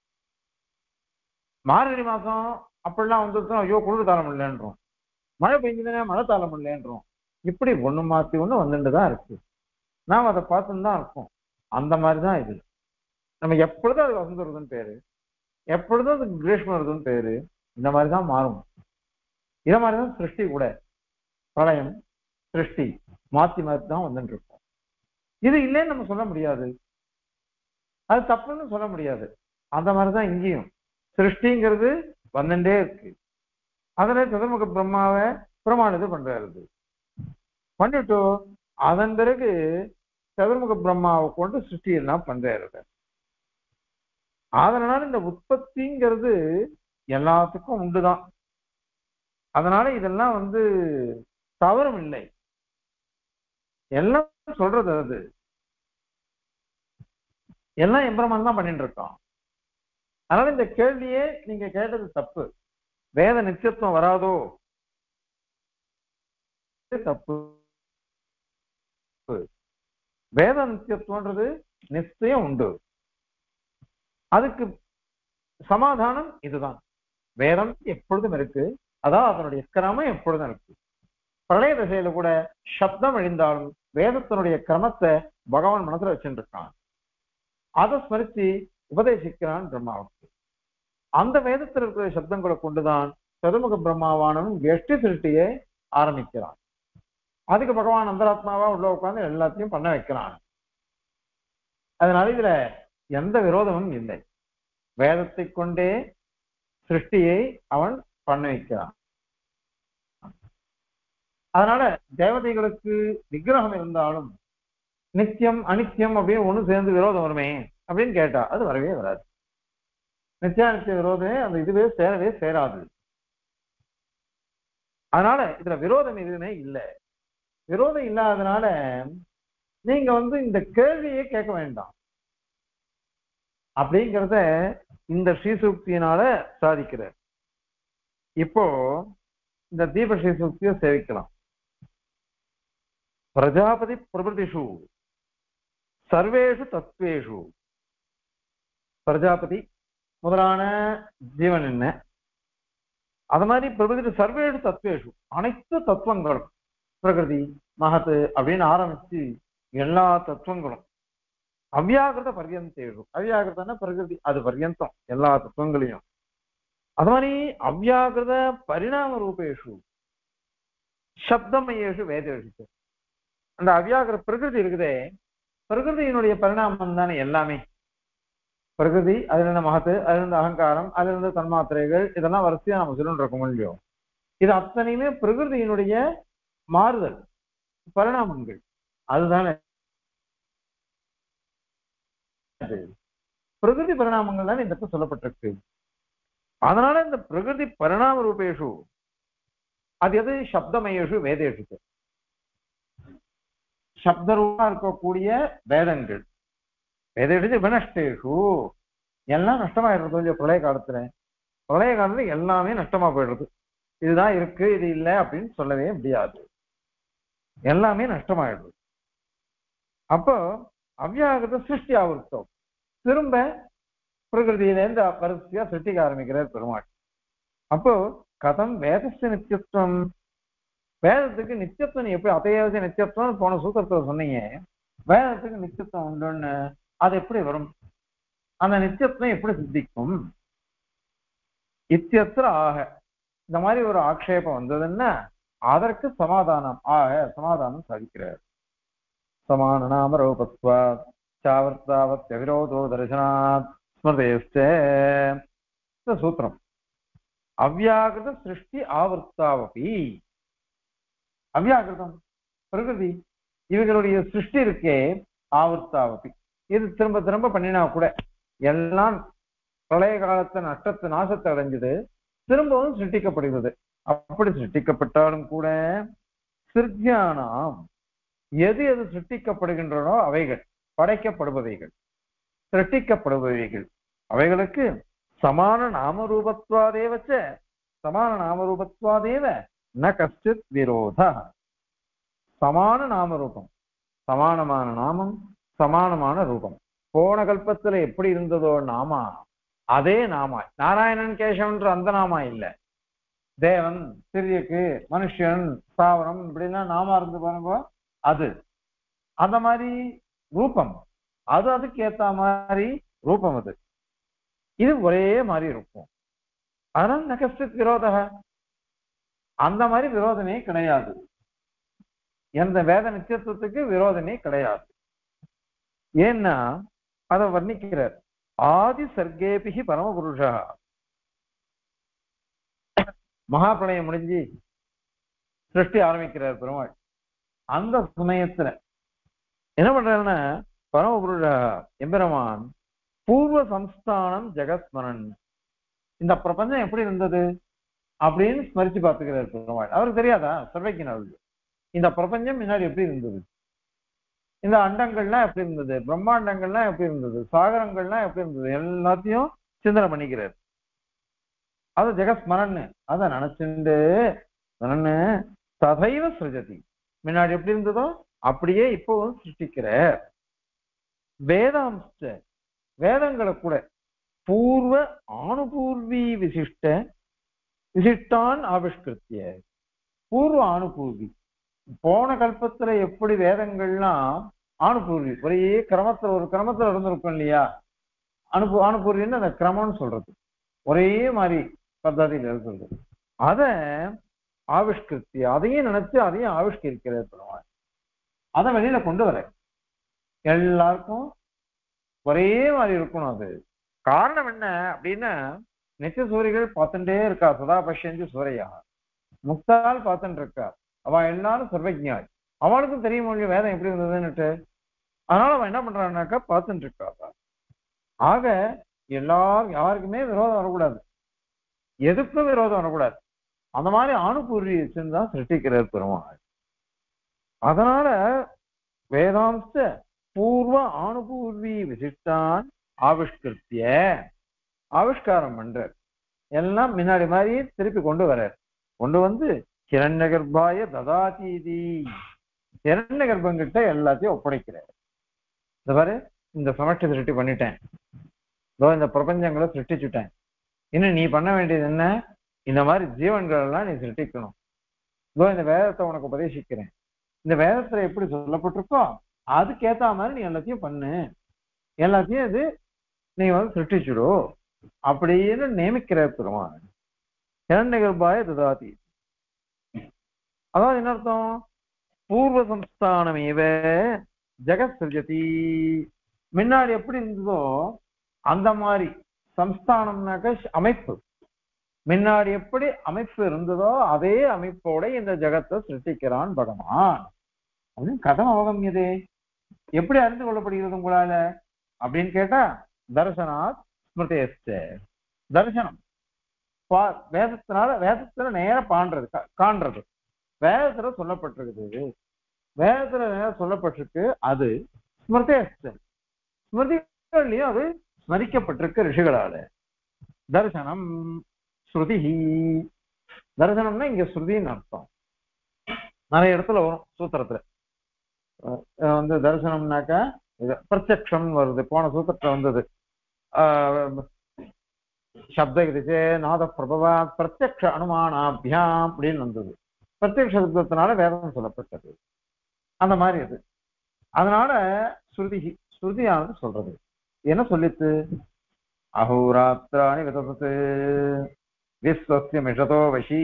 மார்கழி மாசம் அப்படிலாம் வந்து ஐயோ குளிர் தாழ முடியலன்றோம். மழை பெஞ்சதுன்னா மழை தாழ முடியலன்றோம். இப்படி ஒண்ணு மாத்தி ஒண்ணு வந்துட்டு தான் இருக்கு. நாம் அதை பார்த்துன்னு தான் இருக்கோம். அந்த மாதிரிதான் இது. நம்ம எப்பொழுதும் அது வசந்த ருதுன்னு பேரு, எப்பொழுதும் அது கிரீஷ்ம ருதுன்னு பேரு. இந்த மாதிரிதான் மாறும். இத மாதிரிதான் சிருஷ்டி கூட. பிரளயம் சிருஷ்டி மாத்தி மாத்தி தான் வந்துட்டு இருக்கும். இது இல்லைன்னு நம்ம சொல்ல முடியாது, அது தப்புன்னு சொல்ல முடியாது. அந்த மாதிரிதான் இங்கேயும் சிருஷ்டிங்கிறது வந்துட்டே இருக்கு. அதுல சதுர்முக பிரம்மாவை பிரமாணித்து பண்றாரு. பண்ணிட்டு அதன் பிறகு சதுர்முக பிரம்மாவை கொண்டு சிருஷ்டி எல்லாம் பண்றாரு. அதனால இந்த உற்பத்திங்கிறது எல்லாத்துக்கும் உண்டுதான். அதனால இதெல்லாம் வந்து தவறும் இல்லை. எல்லாம் சொல்றது அது. எல்லாம் எம்பிரமான் தான் பண்ணிட்டு இருக்கோம். அதனால இந்த கேள்வியே நீங்க கேட்டது தப்பு. வேத நிச்சயத்துவம் வராதோ? தப்பு. வேத நிச்சயத்துவன்றது நிச்சயம் உண்டு. அதுக்கு சமாதானம் இதுதான். வேதம் எப்பொழுதும் இருக்கு, அதான் அதனுடைய கிரமம் எப்பொழுதும் இருக்கு. பிரளய திசையில கூட சப்தம் அழிந்தாலும் வேதத்தினுடைய கிரமத்தை பகவான் மனசுல வச்சுட்டு இருக்கான். அதை ஸ்மரிச்சு உபதேசிக்கிறான் பிரம்மாவுக்கு. அந்த வேதத்தில் இருக்கிற சப்தங்களை கொண்டுதான் சதுர்முக பிரம்மாவானவன் வெஷ்டி சிருஷ்டியை ஆரம்பிக்கிறான். அதுக்கு பகவான் அந்தராத்மாவா உள்ள உட்கார்ந்து எல்லாத்தையும் பண்ண வைக்கிறான். அதனால இதுல எந்த விரோதமும் இல்லை. வேதத்தை கொண்டே சிருஷ்டியை அவன் பண்ண வைக்கிறான். அதனால தேவதைகளுக்கு விக்கிரகம் இருந்தாலும் நித்தியம் அனித்தியம் அப்படின்னு ஒண்ணு சேர்ந்து விரோதம் வருமே அப்படின்னு கேட்டா அது வரவே வராது. நித்தியானித்திய விரோதமே அந்த இதுவே சேரவே சேராது. அதனால இதுல விரோதம் எதுவுமே இல்லை. விரோதம் இல்லாதனால நீங்க வந்து இந்த கேள்வியே கேட்க வேண்டாம் அப்படிங்கிறத இந்த ஸ்ரீசூக்தியினால சாதிக்கிறார். இப்போ இந்த தீப ஸ்ரீசூக்தியை சேவிக்கலாம். பிரஜாபதி பிரபதிஷு சர்வேஷு தத்துவேஷு. பிரஜாபதி முதலான ஜீவன் என்ன, அது மாதிரி பிரபதி சர்வேஷு தத்துவேஷு அனைத்து தத்துவங்களும் பிரகிருதி மகத்து அப்படின்னு ஆரம்பிச்சு எல்லா தத்துவங்களும் அவ்யாகிருத பர்யந்தேஷு. அவ்யாகிருதன்னா பிரகிருதி, அது பர்யந்தம் எல்லா தத்துவங்களையும். அது மாதிரி அவ்யாகிருத பரிணாம ரூபேஷு சப்தமயேஷு வேதேஷு. அந்த அவ்யாகிர பிரகிருதி இருக்குதே, பிரகிருதியினுடைய பரிணாமம் தானே எல்லாமே. பிரகிருதி, அதுல இருந்த மகத்து, அதுல இருந்த அகங்காரம், அதுல இருந்த தன்மாத்திரைகள், இதெல்லாம் வரிசையா நம்ம சொல்லிட்டு இருக்கோம் இல்லையோ. இது அத்தனையுமே பிரகிருதியினுடைய மாறுதல் பரிணாமங்கள். அதுதானே பிரகிருதி பரிணாமங்கள் தானே இந்த இடத்துல சொல்லப்பட்டிருக்கு. அதனால இந்த பிரகிருதி பரிணாம ரூபேஷு அது எது சப்தமயேஷு வேதேஷு. சப்தரூபா இருக்கக்கூடிய வேதங்கள் வேதேஷு வினஷ்டேஷு எல்லாம் நஷ்டமாயிடுறது. கொஞ்சம் பிரளய காலத்துல பிரளய காலத்துல எல்லாமே நஷ்டமா போயிடுறது. இதுதான் இருக்கு இது இல்லை அப்படின்னு சொல்லவே முடியாது. எல்லாமே நஷ்டமாயிடுது. அப்போ அவ்யாகிருத சிருஷ்டி ஆவர்த்தம் திரும்ப பிரகிருதியிலேருந்து வரிசையா சிருஷ்டிக்க ஆரம்பிக்கிறார் பெருமாள். அப்போ கதம் வேதஸ்ய நித்தியத்துவம், வேதத்துக்கு நித்தியத்துவம் நீ எப்படி அதையாவது நித்தியத்துவம் போன சூத்திரத்துல சொன்னீங்க, வேதத்துக்கு நித்தியத்துவம் உண்டுன்னு அது எப்படி வரும்? அந்த நித்தியத்துவம் எப்படி சித்திக்கும்? இத்தியத்திர ஆக இந்த மாதிரி ஒரு ஆக்ஷேபம் வந்ததுன்னா அதற்கு சமாதானம் ஆக சமாதானம் சாதிக்கிறார். சமான நாம ரூபத்வா சாவர்த்தாவத் விரோதோ தரிசனாத் ஸ்மிருதேஷ்ட சூத்திரம். அவ்யாகிருத சிருஷ்டி ஆவர்த்தாவபி, அவ்யாகிருதம் பிரகிருதி இவர்களுடைய சிருஷ்டி இருக்கே ஆவர்த்தாவபி, இது திரும்ப திரும்ப பண்ணினா கூட எல்லாம் பிரளய காலத்தை நஷ்டத்தை நாசத்தை அடைஞ்சது திரும்பவும் சிருஷ்டிக்கப்படுகிறது. அப்படி சிருஷ்டிக்கப்பட்டாலும் கூட சிருத்தியானாம் எது எது சிருஷ்டிக்கப்படுகின்றனோ அவைகள் படைக்கப்படுபவைகள் சிருஷ்டிக்கப்படுபவைகள் அவைகளுக்கு சமான நாமரூபத்வாதேவச்ச சமான நாமரூபத்வாதேவ ந கஷ்டித் விரோத. சமான நாமரூபம், சமானமான நாமம், சமானமான ரூபம். போன கல்பத்துல எப்படி இருந்ததோ நாமா அதே நாமா, நாராயணன் கேசவன்ற அந்த நாமா இல்ல, தேவன் சிறியக்கு மனுஷன் ஸ்தாவரம் இப்படின்னா நாமா இருந்து பாருங்க, அது அந்த மாதிரி ரூபம், அது அதுக்கு ஏத்த மாதிரி ரூபம், அது இது ஒரே மாதிரி இருக்கும். அதனால நகஸ்டித் விரோத, அந்த மாதிரி விரோதமே கிடையாது. எந்த வேத நித்தியத்துவத்துக்கு விரோதமே கிடையாது. ஏன்னா அதை வர்ணிக்கிறார். ஆதி சர்க்கேபிகி பரமபுருஷா, மகாபிரளயம் முடிஞ்சு சிருஷ்டி ஆரம்பிக்கிறார் பெருமாள். அந்த சமயத்துல என்ன பண்றாருன்னா பரமபுருஷா எம்பெருமான் பூர்வ சம்ஸ்தானம் ஜெகஸ்மரன், இந்த பிரபஞ்சம் எப்படி இருந்தது அப்படின்னு ஸ்மரிச்சு பார்த்துக்கிறார் பெருமாள். அவருக்கு தெரியாதா? சர்வைக்கின் அவருக்கு இந்த பிரபஞ்சம் முன்னாடி எப்படி இருந்தது, இந்த அண்டங்கள்லாம் எப்படி இருந்தது, பிரம்மாண்டங்கள்லாம் எப்படி இருந்தது, சாகரங்கள்லாம் எப்படி இருந்தது, எல்லாத்தையும் சிந்தனை பண்ணிக்கிறார். அது ஜெகஸ்மரன், அதை நினைச்சுண்டு ததைவ சிருஜதி, முன்னாடி எப்படி இருந்ததோ அப்படியே இப்பவும் சிருஷ்டிக்கிற. வேதாம்ச வேதங்களை கூட பூர்வ ஆணுபூர்வி விசிஷ்ட விசிஷ்டான் ஆவிஷ்கிருத்திய, பூர்வ ஆணுபூர்வி போன கல்பத்துல எப்படி வேதங்கள்லாம் ஆணுபூர்வி ஒரே கிரமத்துல ஒரு கிரமத்துல இருந்திருக்கும் இல்லையா, அனுபு ஆணுபூர்வின்னு அந்த கிரமம்னு சொல்றது ஒரே மாதிரி பద్ధதியில் இருக்கிறது, அத ஆவிஷ்கிருத்தி அதையும் நினைச்சு அதையும் ஆவிஷ்கரிக்கிறது பெருமாள். அதை வெளியில கொண்டு வர எல்லாருக்கும் ஒரே மாதிரி இருக்கணும். அது காரணம் என்ன அப்படின்னா நித்திய சூரிகள் பார்த்துட்டே இருக்கா, சதா பஷ்யந்தி சூரையா, முக்தால் பார்த்துட்டு இருக்கா, அவ எல்லாரும் சர்வஜாய், அவனுக்கும் தெரிய முடியும் வேதம் எப்படி இருந்ததுன்னுட்டு. அதனால அவன் என்ன பண்றான்னாக்கா பார்த்துட்டு இருக்கா. ஆக எல்லாரும் யாருக்குமே விரோதம் வரக்கூடாது, எதுக்கும் விரோதம் வரக்கூடாது. அந்த மாதிரி ஆணுபூர்வி வச்சுதான் சிருஷ்டிக்கிறார் பெருமாள். அதனால வேதாம்ச பூர்வ ஆணுபூர்வி விசிஷ்டான் ஆவிஷ்கிருத்திய, ஆவிஷ்காரம் பண்றார், எல்லாம் முன்னாடி மாதிரி திருப்பி கொண்டு வர்றார். கொண்டு வந்து ஹிரண்ய கர்ப்பாய ததாதீதி, ஹிரண்ய கர்ப்பங்கிட்ட எல்லாத்தையும் ஒப்படைக்கிறார். இந்த பாரு, இந்த சமஷ்டி சிருஷ்டி பண்ணிட்டேன், இதோ இந்த பிரபஞ்சங்களை சிருஷ்டிச்சுட்டேன், இன்னும் நீ பண்ண வேண்டியது என்ன, இந்த மாதிரி ஜீவன்கள் எல்லாம் நீ சிருஷ்டிக்கணும். இதோ இந்த வேதத்தை உனக்கு உபதேசிக்கிறேன், இந்த வேதத்துல எப்படி சொல்லப்பட்டிருக்கோ அதுக்கேத்த மாதிரி நீ எல்லாத்தையும் பண்ணு, எல்லாத்தையும் இது நீ வந்து சிருஷ்டிச்சுடு அப்படின்னு நியமிக்கிற பெருமாள். ஹிரண்ய கர்ப்பாய ததாதி, அதாவது என்ன அர்த்தம், பூர்வ சம்ஸ்தானமேவ ஜெகத் சிருஜதி, முன்னாடி எப்படி இருந்ததோ அந்த மாதிரி சம்ஸ்தானம்னாக்க அமைப்பு, முன்னாடி எப்படி அமைப்பு இருந்ததோ அதே அமைப்போட இந்த ஜெகத்தை சிருஷ்டிக்கிறான் பகவான். அப்படின்னு கதம் அவகமியதே, எப்படி அறிந்து கொள்ளப்படுகிறது உங்களால அப்படின்னு கேட்டா தர்சனாத் ஸ்மிருதேஷ்ட, தர்சனம் வேதத்தினால, வேதத்துல நேர பாண்றது காண்றது, வேதத்துல சொல்லப்பட்டிருக்குது, வேதத்துல நேரம் சொல்லப்பட்டிருக்கு, அது ஸ்மிருதேஷ்ட ஸ்மிருதிகள்லயும் அது ஸ்மரிக்கப்பட்டிருக்கு ரிஷிகளால. தர்சனம் ஸ்ருதி, தர்சனம்னா இங்க ஸ்ருதின்னு அர்த்தம். நிறைய இடத்துல வரும் சூத்திரத்துல. அஹ் வந்து தரிசனம்னாக்கா இது பிரத்யக்ஷம் வருது, போன சூத்திரத்துல வந்தது. ஆஹ் சப்த கிருச்சே நாத பிரபவா பிரத்யக்ஷ அனுமானாபியாம் அப்படின்னு வந்தது. பிரத்யக்ஷ சப்தத்தினால வேதம் சொல்லப்பட்டது. அந்த மாதிரி அது. அதனால ஸ்ருதி ஸ்ருதியானது சொல்றது என்ன சொல்லித்து, அஹோராத்திராணி விதத்து விஸ்வஸ்ய மிஷதோ வசி.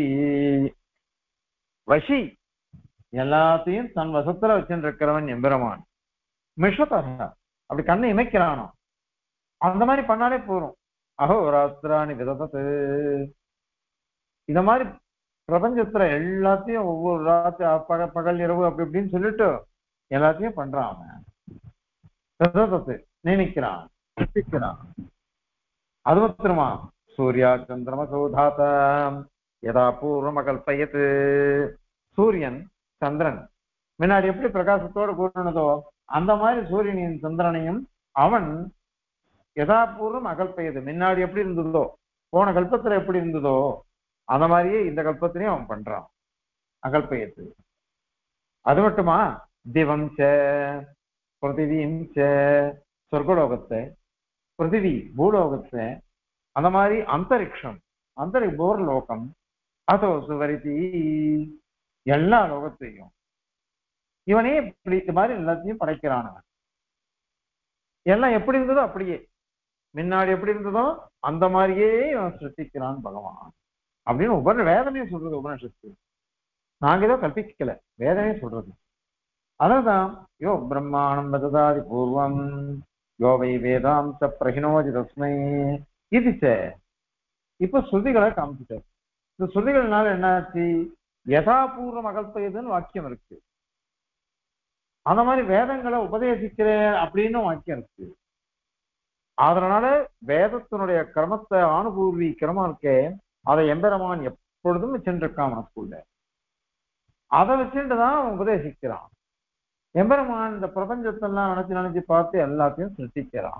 வசி எல்லாத்தையும் தன் வசத்துல வச்சுருக்கிறவன் எம்பெருமான். மிஷதக அப்படி கண்ணை இமைக்கிறானோ அந்த மாதிரி பண்ணாலே போறோம். அஹோராத்திராணி விதத்து இந்த மாதிரி பிரபஞ்சத்துல எல்லாத்தையும் ஒவ்வொரு ராத்திரி பக பகல் இரவு அப்படி இப்படின்னு சொல்லிட்டு எல்லாத்தையும் பண்றான் அவன். விதத்து நியமிக்கிறான், சிருஷ்டிக்கிறான். அது மாத்திரமா சூர்யா சந்திரம சௌதாத யதா பூர்வம் அகல்பயத்து. சூரியன் சந்திரன் முன்னாடி எப்படி பிரகாசத்தோடு கூறினதோ அந்த மாதிரி சூரியனின் சந்திரனையும் அவன் யதாபூர்வம் அகல்பயது முன்னாடி எப்படி இருந்ததோ போன கல்பத்துல எப்படி இருந்ததோ அந்த மாதிரியே இந்த கல்பத்திலையும் அவன் பண்றான் அகல்பயத்து. அது மட்டுமா திவம் ச பிருத்திவியும் ச சொர்க்கலோகத்தை பிருத்திவி பூலோகத்தை அந்த மாதிரி அந்தரிக்ஷம் அந்தரி போர்லோகம் அதோ சுவரிதி எல்லா லோகத்தையும் இவனே இப்படி இந்த மாதிரி எல்லாத்தையும் படைக்கிறான். எல்லாம் எப்படி இருந்ததோ அப்படியே முன்னாடி எப்படி இருந்ததோ அந்த மாதிரியே இவன் சிருஷ்டிக்கிறான் பகவான் அப்படின்னு உபர வேதமே சொல்றது. உபனிஷத்து நாங்க ஏதோ கற்பிக்கல, வேதமே சொல்றது. அதான் யோ பிரம்மாணம் வததாதி பூர்வம் யோ வை வேதாம்ச பிரகினோஜி தஸ்மை இது. இப்ப ஸ்ருதிகளை காமிச்சிட்டார். இந்த ஸ்ருதிகள்னால என்னாச்சு, யதாபூர்வம் அகல்பயதுன்னு வாக்கியம் இருக்கு. அந்த மாதிரி வேதங்களை உபதேசிக்கிறேன் அப்படின்னு வாக்கியம் இருக்கு. அதனால வேதத்தினுடைய கிரமத்தை ஆணுபூர்வி கிரமம் இருக்கே அதை எம்பெருமான் எப்பொழுதும் வச்சுருக்கான் மனசுக்குள்ள. அதை வச்சுட்டுதான் அவன் உபதேசிக்கிறான். எம்பெருமான் இந்த பிரபஞ்சத்தெல்லாம் நினைச்சு நினைச்சு பார்த்து எல்லாத்தையும் சிருஷ்டிக்கிறான்.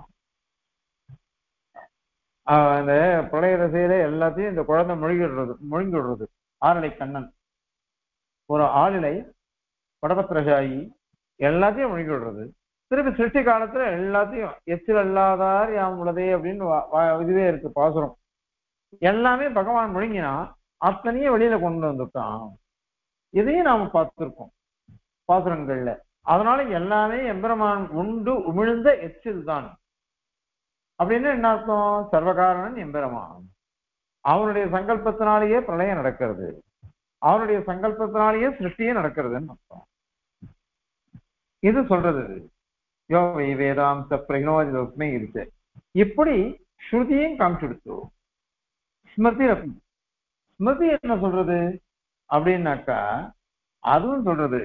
ஆஹ் இந்த பிரளய ரசையில எல்லாத்தையும் இந்த குழந்தை மொழிகிடுறது மொழிங்கி விடுறது. ஆளிலை கண்ணன் ஒரு ஆளிலை படபத்திரசாயி எல்லாத்தையும் மொழிங்கி விடுறது. திருப்பி சிருஷ்டி காலத்துல எல்லாத்தையும் எச்சில் அல்லாதார் யாம் உள்ளதே அப்படின்னு இதுவே இருக்கு பாசுரம். எல்லாமே பகவான் முழுங்கினா அத்தனையும் வெளியில கொண்டு வந்துட்டான். இதையும் நாம பார்த்திருக்கோம் பாசுரங்கள்ல. அதனால எல்லாமே எம்பெருமான் உண்டு உமிழ்ந்த எச்சில் தான் அப்படின்னு என்ன அர்த்தம், சர்வகாரணன் எம்பெருமான். அவனுடைய சங்கல்பத்தினாலேயே பிரளயம் நடக்கிறது, அவனுடைய சங்கல்பத்தினாலேயே சிருஷ்டியே நடக்கிறதுன்னு அர்த்தம். இது சொல்றது யோ வை வேதாம்ச பிரகினோஜிதஸ்மை இருக்கு. இப்படி ஸ்ருதியும் காமிச்சுடுத்து. ஸ்மிருதி ரபி ஸ்மிருதி என்ன சொல்றது அப்படின்னாக்கா அதுவும் சொல்றது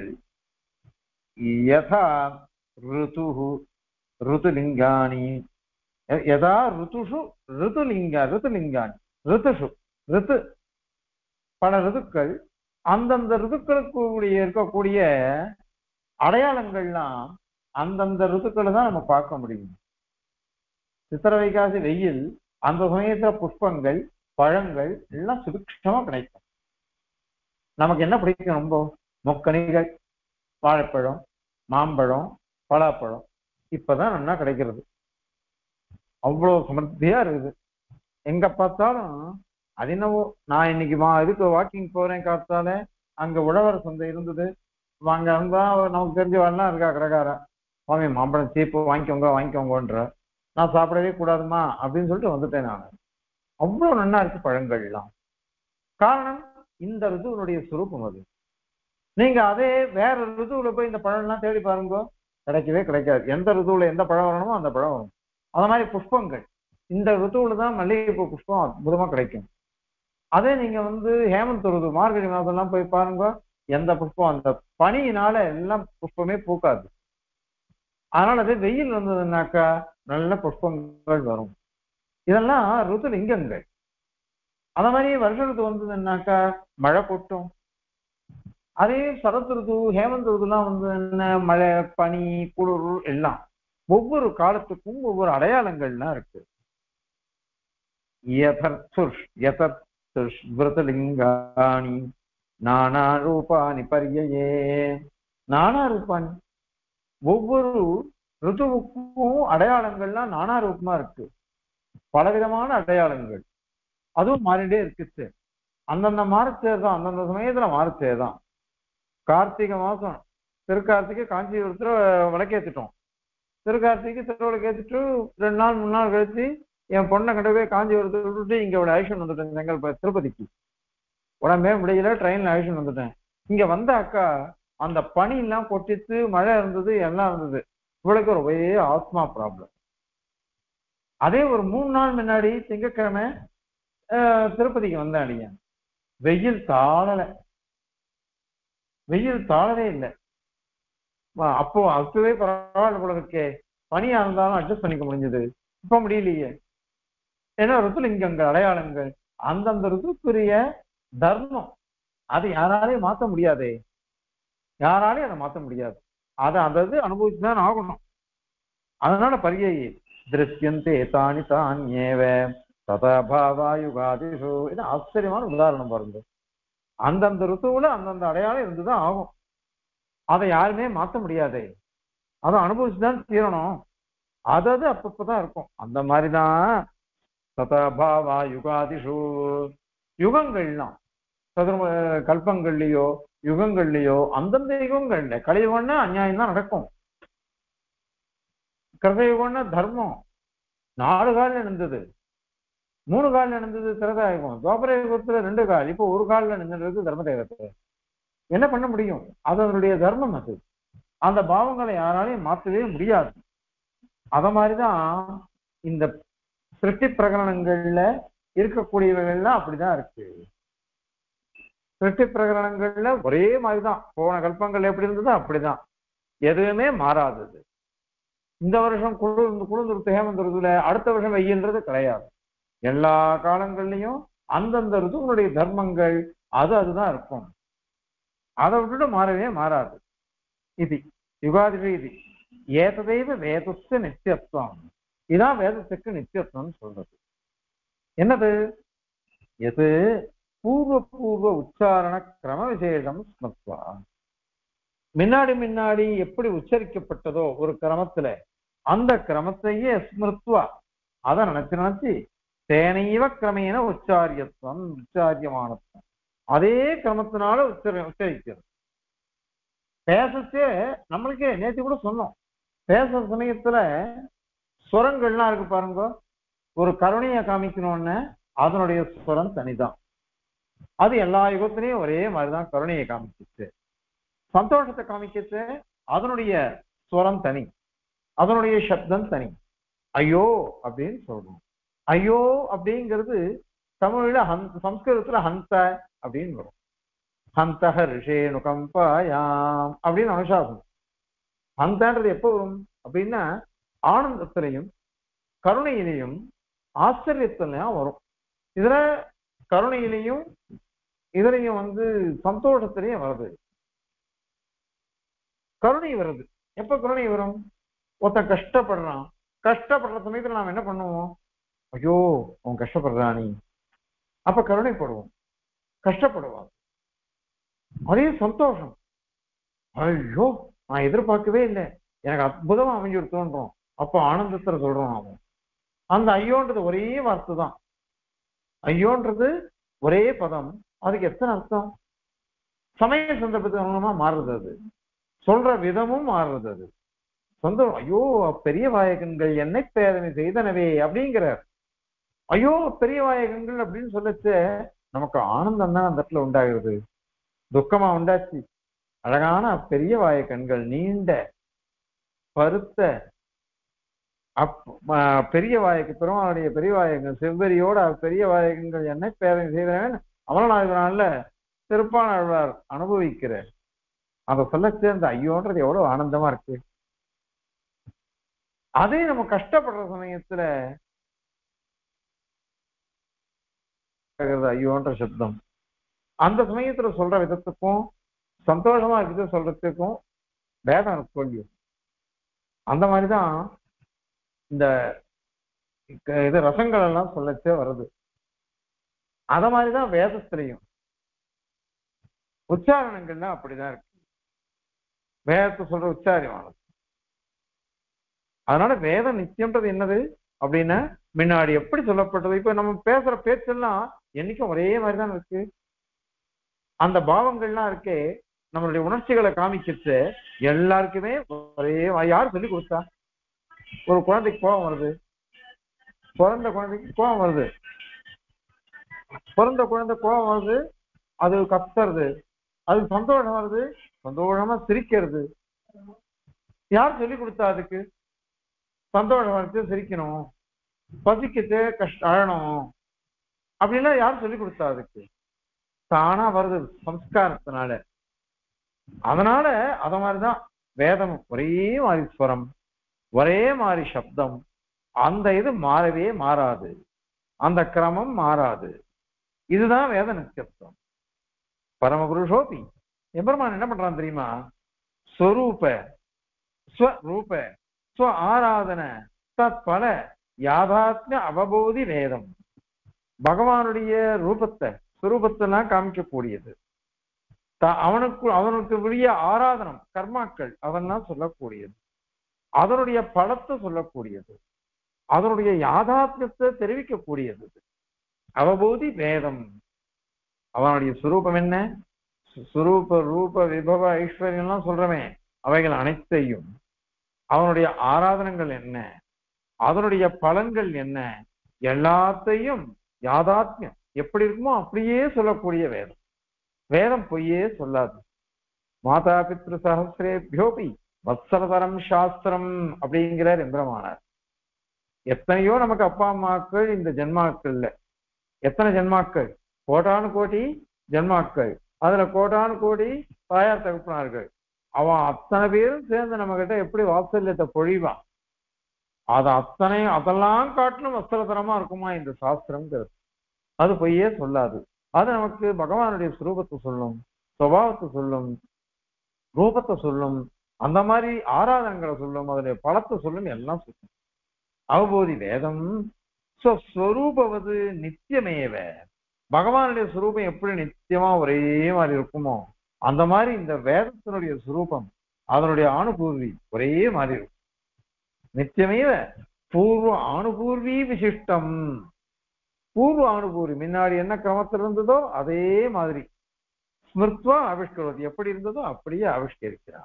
யதா ருது ருதுலிங்காணி யதா ருதுஷு ருதுலிங்கா ருதுலிங்காணி ருதுஷு ருத்து பல ருதுக்கள் அந்தந்த ருதுக்களுக்கு இருக்கக்கூடிய அடையாளங்கள்லாம் அந்தந்த ருத்துக்களை தான் நம்ம பார்க்க முடியும். சித்திர வைகாசி வெயில் அந்த சமயத்துல புஷ்பங்கள் பழங்கள் எல்லாம் சுபிக்ஷமா கிடைக்கும். நமக்கு என்ன பிடிக்கும், ரொம்ப முக்கணிகள் வாழைப்பழம் மாம்பழம் பலாப்பழம் இப்பதான் நல்லா கிடைக்கிறது. அவ்வளவு சமர்த்தியா இருக்குது. எங்க பார்த்தாலும் அது என்னவோ. நான் இன்னைக்கு மா இதுக்கு வாக்கிங் போறேன், காத்தால அங்க உழவர் சந்தை இருந்தது. அங்க இருந்தா நமக்கு தெரிஞ்சவாள்லாம் இருக்கா கடைக்காரன், சுவாமி மாம்பழம் சீப்பு வாங்கிக்கோங்க வாங்கிக்கோங்கன்ற. நான் சாப்பிடவே கூடாதுமா அப்படின்னு சொல்லிட்டு வந்துட்டேன் நான். அவ்வளவு நன்னா இருக்கு பழங்கள் எல்லாம். காரணம் இந்த ருதுவனுடைய சுரூபம் அது. நீங்க அதே வேற ருதுவுல போய் இந்த பழம் எல்லாம் தேடி பாருங்க, கிடைக்கவே கிடைக்காது. எந்த ருதுவுல எந்த பழம் வரணுமோ அந்த பழம் வரும். அந்த மாதிரி புஷ்பங்கள் இந்த ருதுவுல தான் மல்லிகைப்பூ புஷ்பம் அற்புதமா கிடைக்கும். அதே நீங்க வந்து ஹேமந்த் ருது மார்கழி மாதம் எல்லாம் போய் பாருங்க, எந்த புஷ்பம் அந்த பனியினால எல்லாம் புஷ்பமே பூக்காது. அதனால அது வெயில் வந்ததுன்னாக்கா நல்ல புஷ்பங்கள் வரும். இதெல்லாம் ருது லிங்கங்கள். அந்த மாதிரி வருஷ ருது வந்ததுன்னாக்கா மழை கொட்டும். அதே சரத் ருது ஹேமந்த் ருதுலாம் வந்து என்ன மழை பனி குளிர் எல்லாம் ஒவ்வொரு காலத்துக்கும் ஒவ்வொரு அடையாளங்கள்லாம் இருக்கு. யதர்த்துஷ் யதர்த்துஷ் விரதலிங்காணி நானா ரூபானி பர்யயே. நானா ரூபானி, ஒவ்வொரு ருத்துவுக்கும் அடையாளங்கள்லாம் நானா ரூபமா இருக்கு, பலவிதமான அடையாளங்கள். அதுவும் மாறிட்டே இருக்குது. அந்தந்த மாறுச்சேதான், அந்தந்த சமயத்துல மாறுச்சேதான். கார்த்திகை மாசம் திருக்கார்த்திகை காஞ்சிபுரத்துல விளக்கேத்திட்டோம். திருக்கார்த்திகை திருவிளக்கு ஏத்திட்டு ரெண்டு நாள் மூணு நாள் கழிச்சு என் பொண்ணை கண்டு போய் காஞ்சிபுரத்தை விட்டுட்டு இங்க ஒரு ஐஷன் வந்துட்டேன் செங்கல் திருப்பதிக்கு. உடம்பே முடியல, ட்ரெயின்ல ஐஷன் வந்துட்டேன். இங்க வந்த அக்கா அந்த பனி எல்லாம் கொட்டிட்டு மழை இருந்தது எல்லாம் இருந்தது. இவளுக்கு ஒரு ஒரே ஆஸ்மா ப்ராப்ளம். அதே ஒரு மூணு நாள் முன்னாடி திங்கட்கிழமை திருப்பதிக்கு வந்தேன் அடிங்க, வெயில் தாழலை, வெயில் தாழவே இல்லை. அப்போ அப்பவே பரவாயில்ல போல இருக்கே, பனியா இருந்தாலும் அட்ஜஸ்ட் பண்ணிக்க முடிஞ்சது. இப்ப முடியலையே. ஏன்னா ருத்துலிங்கங்கள் அடையாளங்கள் அந்தந்த ருத்துக்குரிய தர்மம், அதை யாராலையும் மாற்ற முடியாதே, யாராலையும் அதை மாற்ற முடியாது. அதை அதாவது அனுபவிச்சுதான் ஆகணும். அதனால பரியை திருஷ்யந்தே தானி தானியேவ ததாபாவா யுகாதிஷு. இது ஆச்சரியமான உதாரணம் பாருங்க. அந்தந்த ருத்துவுல அந்தந்த அடையாளம் இருந்துதான் ஆகும், அதை யாருமே மாற்ற முடியாதே, அதை அனுபவிச்சுதான் தீரணும். அதாவது அப்பப்பதான் இருக்கும். அந்த மாதிரிதான் ததாபாவா யுகாதிஷு, யுகங்கள்லாம் சதுர கல்பங்கள்லயோ யுகங்கள்லயோ அந்தந்த யுகங்கள்ல கலியுகம்னா அநியாயம் தான் நடக்கும். கிருதயுகம்னா தர்மம் நாலு காலில் நின்றது, மூணு காலில் நின்றது திரதாயுகம். துவாபர யுகத்துல ரெண்டு கால், இப்போ ஒரு காலில் நின்றது தர்ம தேவத்தை. என்ன பண்ண முடியும்? அது அதனுடைய தர்மம். அது அந்த பாவங்களை யாராலையும் மாற்றவே முடியாது. அத மாதிரிதான் இந்த சிருஷ்டி பிரகரணங்கள்ல இருக்கக்கூடியவர்கள்லாம் அப்படிதான் இருக்கு. சிருஷ்டி பிரகரணங்கள்ல ஒரே மாதிரிதான், போன கல்பங்கள் எப்படி இருந்ததோ அப்படிதான், எதுவுமே மாறாதது. இந்த வருஷம் குளிர்ந்து குளிர்ந்து ஹேமந்ததுல அடுத்த வருஷம் வெயில்ன்றது கிடையாது. எல்லா காலங்கள்லயும் அந்தந்த ருதுவனுடைய தர்மங்கள் அது அதுதான் இருக்கும். அதை விட்டுட்டு மாறவே மாறாது. இது யுகாதி இது ஏததெய்வ வேதத்து நித்தியத்துவம். இதான் வேதத்துக்கு நித்தியத்துவம் சொல்றது. என்னது? எது பூர்வ பூர்வ உச்சாரண கிரம விசேஷம் ஸ்மத்வா. முன்னாடி முன்னாடி எப்படி உச்சரிக்கப்பட்டதோ ஒரு கிரமத்துல, அந்த கிரமத்தையே ஸ்மிருத்வா, அதை நினைச்சு நினைச்சு தேனைவ கிரமேன உச்சாரியத்துவம், உச்சாரியமானத்துவம், அதே கிரமத்தினால உச்சரி உச்சரிக்கிறது. பேசச்சே நம்மளுக்கே நேற்று கூட சொன்னோம், பேசுற சமயத்துல ஸ்வரங்கள்லாம் இருக்கு பாருங்க. ஒரு கருணையை காமிக்கணும்னு அதனுடைய ஸ்வரம் தனிதான். அது எல்லா யுகத்திலையும் ஒரே மாதிரிதான் கருணையை காமிச்சிச்சு. சந்தோஷத்தை காமிக்கிச்சு அதனுடைய ஸ்வரம் தனி, அதனுடைய சப்தம் தனி. ஐயோ அப்படின்னு சொல்றோம். ஐயோ அப்படிங்கிறது தமிழ்ல ஹந் சம்ஸ்கிருதத்துல ஹந்த அப்படின்னு வரும். ஹந்தஹ ரிஷேனு கம்பாயாம் அப்படின்னு அனுசாசனம். ஹந்தன்றது எப்போ வரும் அப்படின்னா ஆனந்தத்திலையும் கருணையிலையும் ஆச்சரியத்திலையும் வரும். இதுல கருணையிலையும் இதுலையும் வந்து சந்தோஷத்திலையும் வருது. கருணை வருது. எப்ப கருணை வரும்? ஒருத்தன் கஷ்டப்படுறான், கஷ்டப்படுற சமயத்துல நாம் என்ன பண்ணுவோம்? ஐயோ அவன் கஷ்டப்படுறானி, அப்ப கருணைப்படுவோம், கஷ்டப்படுவான். அதே சந்தோஷம், ஐயோ நான் எதிர்பார்க்கவே இல்லை, எனக்கு அற்புதமா அமைஞ்சு தோன்றோம், அப்ப ஆனந்தத்துல சொல்றோம் அவன். அந்த ஐயோன்றது ஒரே வார்த்தை தான். ஐயோன்றது ஒரே பதம், அதுக்கு எத்தனை அர்த்தம்? சமய சந்தர்ப்பத்துக்கு அனுகூலமா மாறுறது, அது சொல்ற விதமும் மாறுறது. அது சொந்த ஐயோ பெரிய வாயகங்கள் என்னை பேதனை செய்தனவே அப்படிங்கிறார். ஐயோ பெரிய வாயகங்கள் அப்படின்னு சொல்லச்சு நமக்கு ஆனந்தம் தான் அந்த இடத்துல உண்டாகிறது. துக்கமா உண்டாச்சு. அழகான பெரிய வாய கண்கள், நீண்ட பருத்த அப் பெரிய வாயக்கு பெருமாளுடைய பெரிய வாயகங்கள், செவ்வரியோட பெரிய வாயகங்கள் என்னை பேதனை செய்தனவே அமலநாயகனால திருப்பாணாழ்வார் அனுபவிக்கிறார். அதை சொல்லச்சு அந்த ஐயோன்றது எவ்வளவு ஆனந்தமா இருக்கு. அதே நம்ம கஷ்டப்படுற சமயத்துல ஐயோன்ற சப்தம் அந்த சமயத்துல சொல்ற விதத்துக்கும் சந்தோஷமா இருக்கிறது சொல்றதுக்கும் வேதம் சொல்லி. அந்த மாதிரிதான் இந்த இது ரசங்கள் எல்லாம் சொல்லச்சே வருது. அத மாதிரிதான் வேதத்திலையும் உச்சாரணங்கள்லாம் அப்படிதான் இருக்கு. வேதத்தை சொல்ற உச்சாரியமானது. அதனால வேதம் நித்தியம்ன்றது என்னது அப்படின்னா முன்னாடி எப்படி சொல்லப்பட்டது, இப்ப நம்ம பேசுற பேச்செல்லாம் என்னைக்கும் ஒரே மாதிரிதான் இருக்கு. அந்த பாவங்கள்லாம் இருக்கே, நம்மளுடைய உணர்ச்சிகளை காமிக்கிச்சு எல்லாருக்குமே ஒரே. யாரு சொல்லி கொடுத்தா? ஒரு குழந்தைக்கு கோபம் வருது, பிறந்த குழந்தைக்கு கோபம் வருது, பிறந்த குழந்தை கோபம் வருது, அது கத்துறது, அது சந்தோஷம் வருது, சந்தோஷமா சிரிக்கிறது. யார் சொல்லி கொடுத்தா? அதுக்கு சந்தோஷம் வருது சிரிக்கணும், பசிக்கிட்டு கஷ்ட அழணும் அப்படின்னா யார் சொல்லி கொடுத்தா? அதுக்கு தானா வருது சம்ஸ்காரத்தினால. அதனால அத மாதிரிதான் வேதம். ஒரே மாதிரி ஸ்வரம், ஒரே மாதிரி சப்தம், அந்த இது மாறவே மாறாது, அந்த கிரமம் மாறாது. இதுதான் வேத நித்தியத்துவம். பரமபுருஷோபி எம்பெருமான் என்ன பண்றான் தெரியுமா? ஸ்வரூப ஸ்வரூப ஸ்வ ஆராதன தத் பல யாதாத்மிய அவபோதி வேதம். பகவானுடைய ரூபத்தை சுரூபத்தெல்லாம் காமிக்கக்கூடியது. அவனுக்கு அவனுக்கு வெளிய ஆராதனம் கர்மாக்கள் அதெல்லாம் சொல்லக்கூடியது, அதனுடைய பலத்தை சொல்லக்கூடியது, அதனுடைய யாதாத்மியத்தை தெரிவிக்கக்கூடியது அவபோதி வேதம். அவனுடைய சுரூபம் என்ன? சுரூப ரூப விபவ ஐஸ்வர்யம்லாம் சொல்றமே, அவைகள் அனைத்தையும், அவனுடைய ஆராதனங்கள் என்ன, அதனுடைய பலன்கள் என்ன, எல்லாத்தையும் யாதாத்மியம் எப்படி இருக்குமோ அப்படியே சொல்லக்கூடிய வேதம். வேதம் பொய்யே சொல்லாது. மாதா பித்ரு சஹசிரேபியோபி வத்சலதரம் சாஸ்திரம் அப்படிங்கிறார் எம்பெருமானார். எத்தனையோ நமக்கு அப்பா அம்மாக்கள் இந்த ஜென்மாக்கள்ல, எத்தனை ஜென்மாக்கள், கோடானு கோடி ஜென்மாக்கள், அதுல கோடானு கோடி தாயார் தகப்பனார்கள், அவன் அத்தனை பேரும் சேர்ந்து நம்ம கிட்ட எப்படி வாத்சல்யத்தை பொழிவான். அது அத்தனை அதெல்லாம் காட்டிலும் வஸ்திரதரமா இருக்குமா இந்த சாஸ்திரம்ங்கிறது? அது பொய்யே சொல்லாது. அது நமக்கு பகவானுடைய சுரூபத்தை சொல்லும், சுபாவத்தை சொல்லும், ரூபத்தை சொல்லும், அந்த மாதிரி ஆராதனைகளை சொல்லும், அதனுடைய பலத்தை சொல்லும், எல்லாம் சொல்லும். அவபோதி வேதம் ஸ்வரூபவது நித்தியமேவ. பகவானுடைய சுரூபம் எப்படி நித்தியமா ஒரே மாதிரி இருக்குமோ அந்த மாதிரி இந்த வேதத்தினுடைய சுரூபம், அதனுடைய அனுபூர்வி ஒரே மாதிரி இருக்கும். நித்தியமேவ பூர்வ அனுபூர்வி விசிஷ்டம். பூர்வ அனுபூர்வி முன்னாடி என்ன கிரமத்தில் இருந்ததோ அதே மாதிரி ஸ்மிருத்வா ஆவிஷ்கருவது, எப்படி இருந்ததோ அப்படியே ஆவிஷ்கரிக்கிறார்.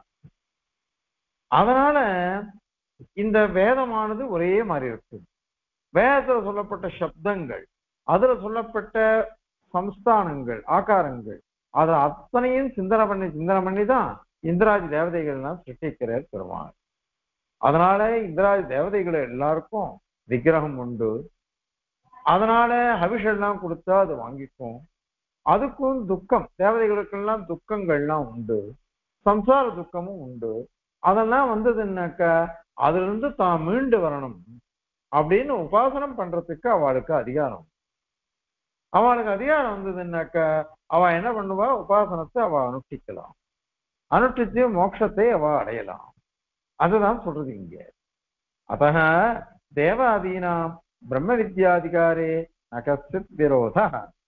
அதனால இந்த வேதமானது ஒரே மாதிரி இருக்கு. வேதத்துல சொல்லப்பட்ட சப்தங்கள், அதுல சொல்லப்பட்ட சம்ஸ்தானங்கள், ஆகாரங்கள், அதை அத்தனையும் சிந்தனை பண்ணி சிந்தனை பண்ணி தான் இந்திராஜி தேவதைகள்லாம் சிருஷ்டிக்கிறார் பெருமாள். அதனால இந்திராஜி தேவதைகள் எல்லாருக்கும் விக்கிரகம் உண்டு. அதனால ஹவிஷெல்லாம் கொடுத்தா அது வாங்கிக்கும். அதுக்கும் துக்கம், தேவதைகளுக்கெல்லாம் துக்கங்கள்லாம் உண்டு, சம்சார துக்கமும் உண்டு. அதெல்லாம் வந்ததுன்னாக்கா அதுல இருந்து தான் மீண்டு வரணும் அப்படின்னு உபாசனம் பண்றதுக்கு அவளுக்கு அதிகாரம். அவளுக்கு அதிகாரம் வந்ததுன்னாக்கா அவ என்ன பண்ணுவா? உபாசனத்தை அவ அனுஷ்டிக்கலாம், அனுஷ்டிச்சு மோட்சத்தை அவ அடையலாம். அதுதான் சொல்றது இங்க. அத்தக தேவாதீனாம் பிரம்ம வித்யாதிகாரே நகசித் விரோத.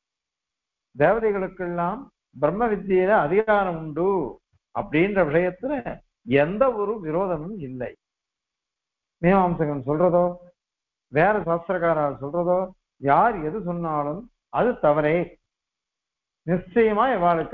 தேவதைகளுக்கெல்லாம் பிரம்ம வித்தியில அதிகாரம் உண்டு அப்படின்ற விஷயத்துல எந்த ஒரு விரோதமும் இல்லை. மீமாம்சகன் சொல்றதோ வேற சாஸ்திரக்காரர் சொல்றதோ யார் எது சொன்னாலும் அது தவறே. நிச்சயமா இவாளுக்கு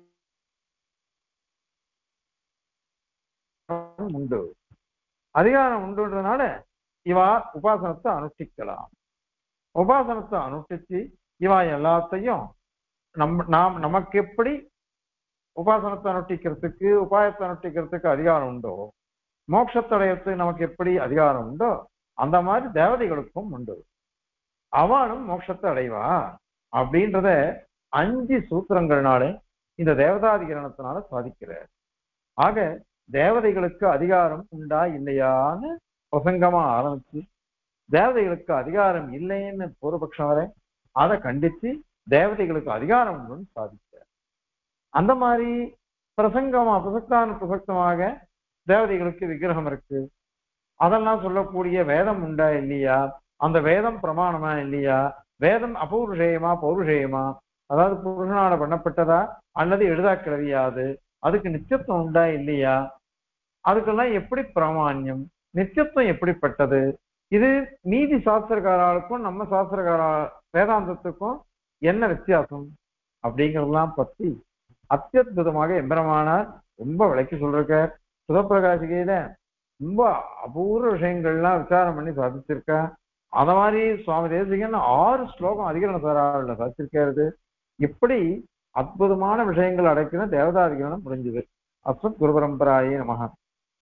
அதிகாரம் உண்டு. அதிகாரம் உண்டுன்றதுனால இவா உபாசனத்தை அனுஷ்டிக்கலாம். உபாசனத்தை அனுஷ்டிச்சு இவா எல்லாத்தையும் நம் நாம் நமக்கு எப்படி உபாசனத்தை அனுஷ்டிக்கிறதுக்கு உபாயத்தை அனுஷ்டிக்கிறதுக்கு அதிகாரம் உண்டோ, மோட்சத்தடையத்துக்கு நமக்கு எப்படி அதிகாரம் உண்டோ அந்த மாதிரி தேவதைகளுக்கும் உண்டு. அவனும் மோட்சத்தை அடைவா அப்படின்றத அஞ்சு சூத்திரங்கள்னால இந்த தேவதாதிகரணத்தினால சாதிக்கிறார். ஆக தேவதைகளுக்கு அதிகாரம் உண்டா இல்லையான்னு பிரசங்கமா ஆரம்பிச்சு தேவதைகளுக்கு அதிகாரம் இல்லைன்னு பூர்வபக்ஷம் வரை அதை கண்டிச்சு தேவதைகளுக்கு அதிகாரம் உண்டுன்னு சாதிக்கிறார். அந்த மாதிரி பிரசங்கமா பிரசக்தான பிரசக்தமாக தேவதைகளுக்கு விக்கிரகம் இருக்கு, அதெல்லாம் சொல்லக்கூடிய வேதம் உண்டா இல்லையா, அந்த வேதம் பிரமாணமா இல்லையா, வேதம் அபௌருஷேயமா பௌருஷேயமா, அதாவது புருஷனால பண்ணப்பட்டதா அல்லது எழுதா கிளவியாது, அதுக்கு நித்தியத்துவம் உண்டா இல்லையா, அதுக்கெல்லாம் எப்படி பிராமான்யம், நித்தியத்துவம் எப்படிப்பட்டது, இது மீதி சாஸ்திரக்காரர்களுக்கும் நம்ம சாஸ்திரக்கார வேதாந்தத்துக்கும் என்ன வித்தியாசம் அப்படிங்கறதெல்லாம் பத்தி அத்தியுதமாக எம்பெருமானார் ரொம்ப விளக்கி சொல்லிருக்க. சுதப்பிரகாசிகையில ரொம்ப அபூர்வ விஷயங்கள்லாம் விசாரம் பண்ணி சாதிச்சிருக்க. அத மாதிரி சுவாமி தேசிகன் ஆறு ஸ்லோகம் அதிகரண சாராவில் சாதிச்சிருக்கிறது. இப்படி அற்புதமான விஷயங்கள் அடைக்கிற தேவதாதிகரணம் முடிஞ்சது. அஸ்மத் குரு பரம்பராயே நமக.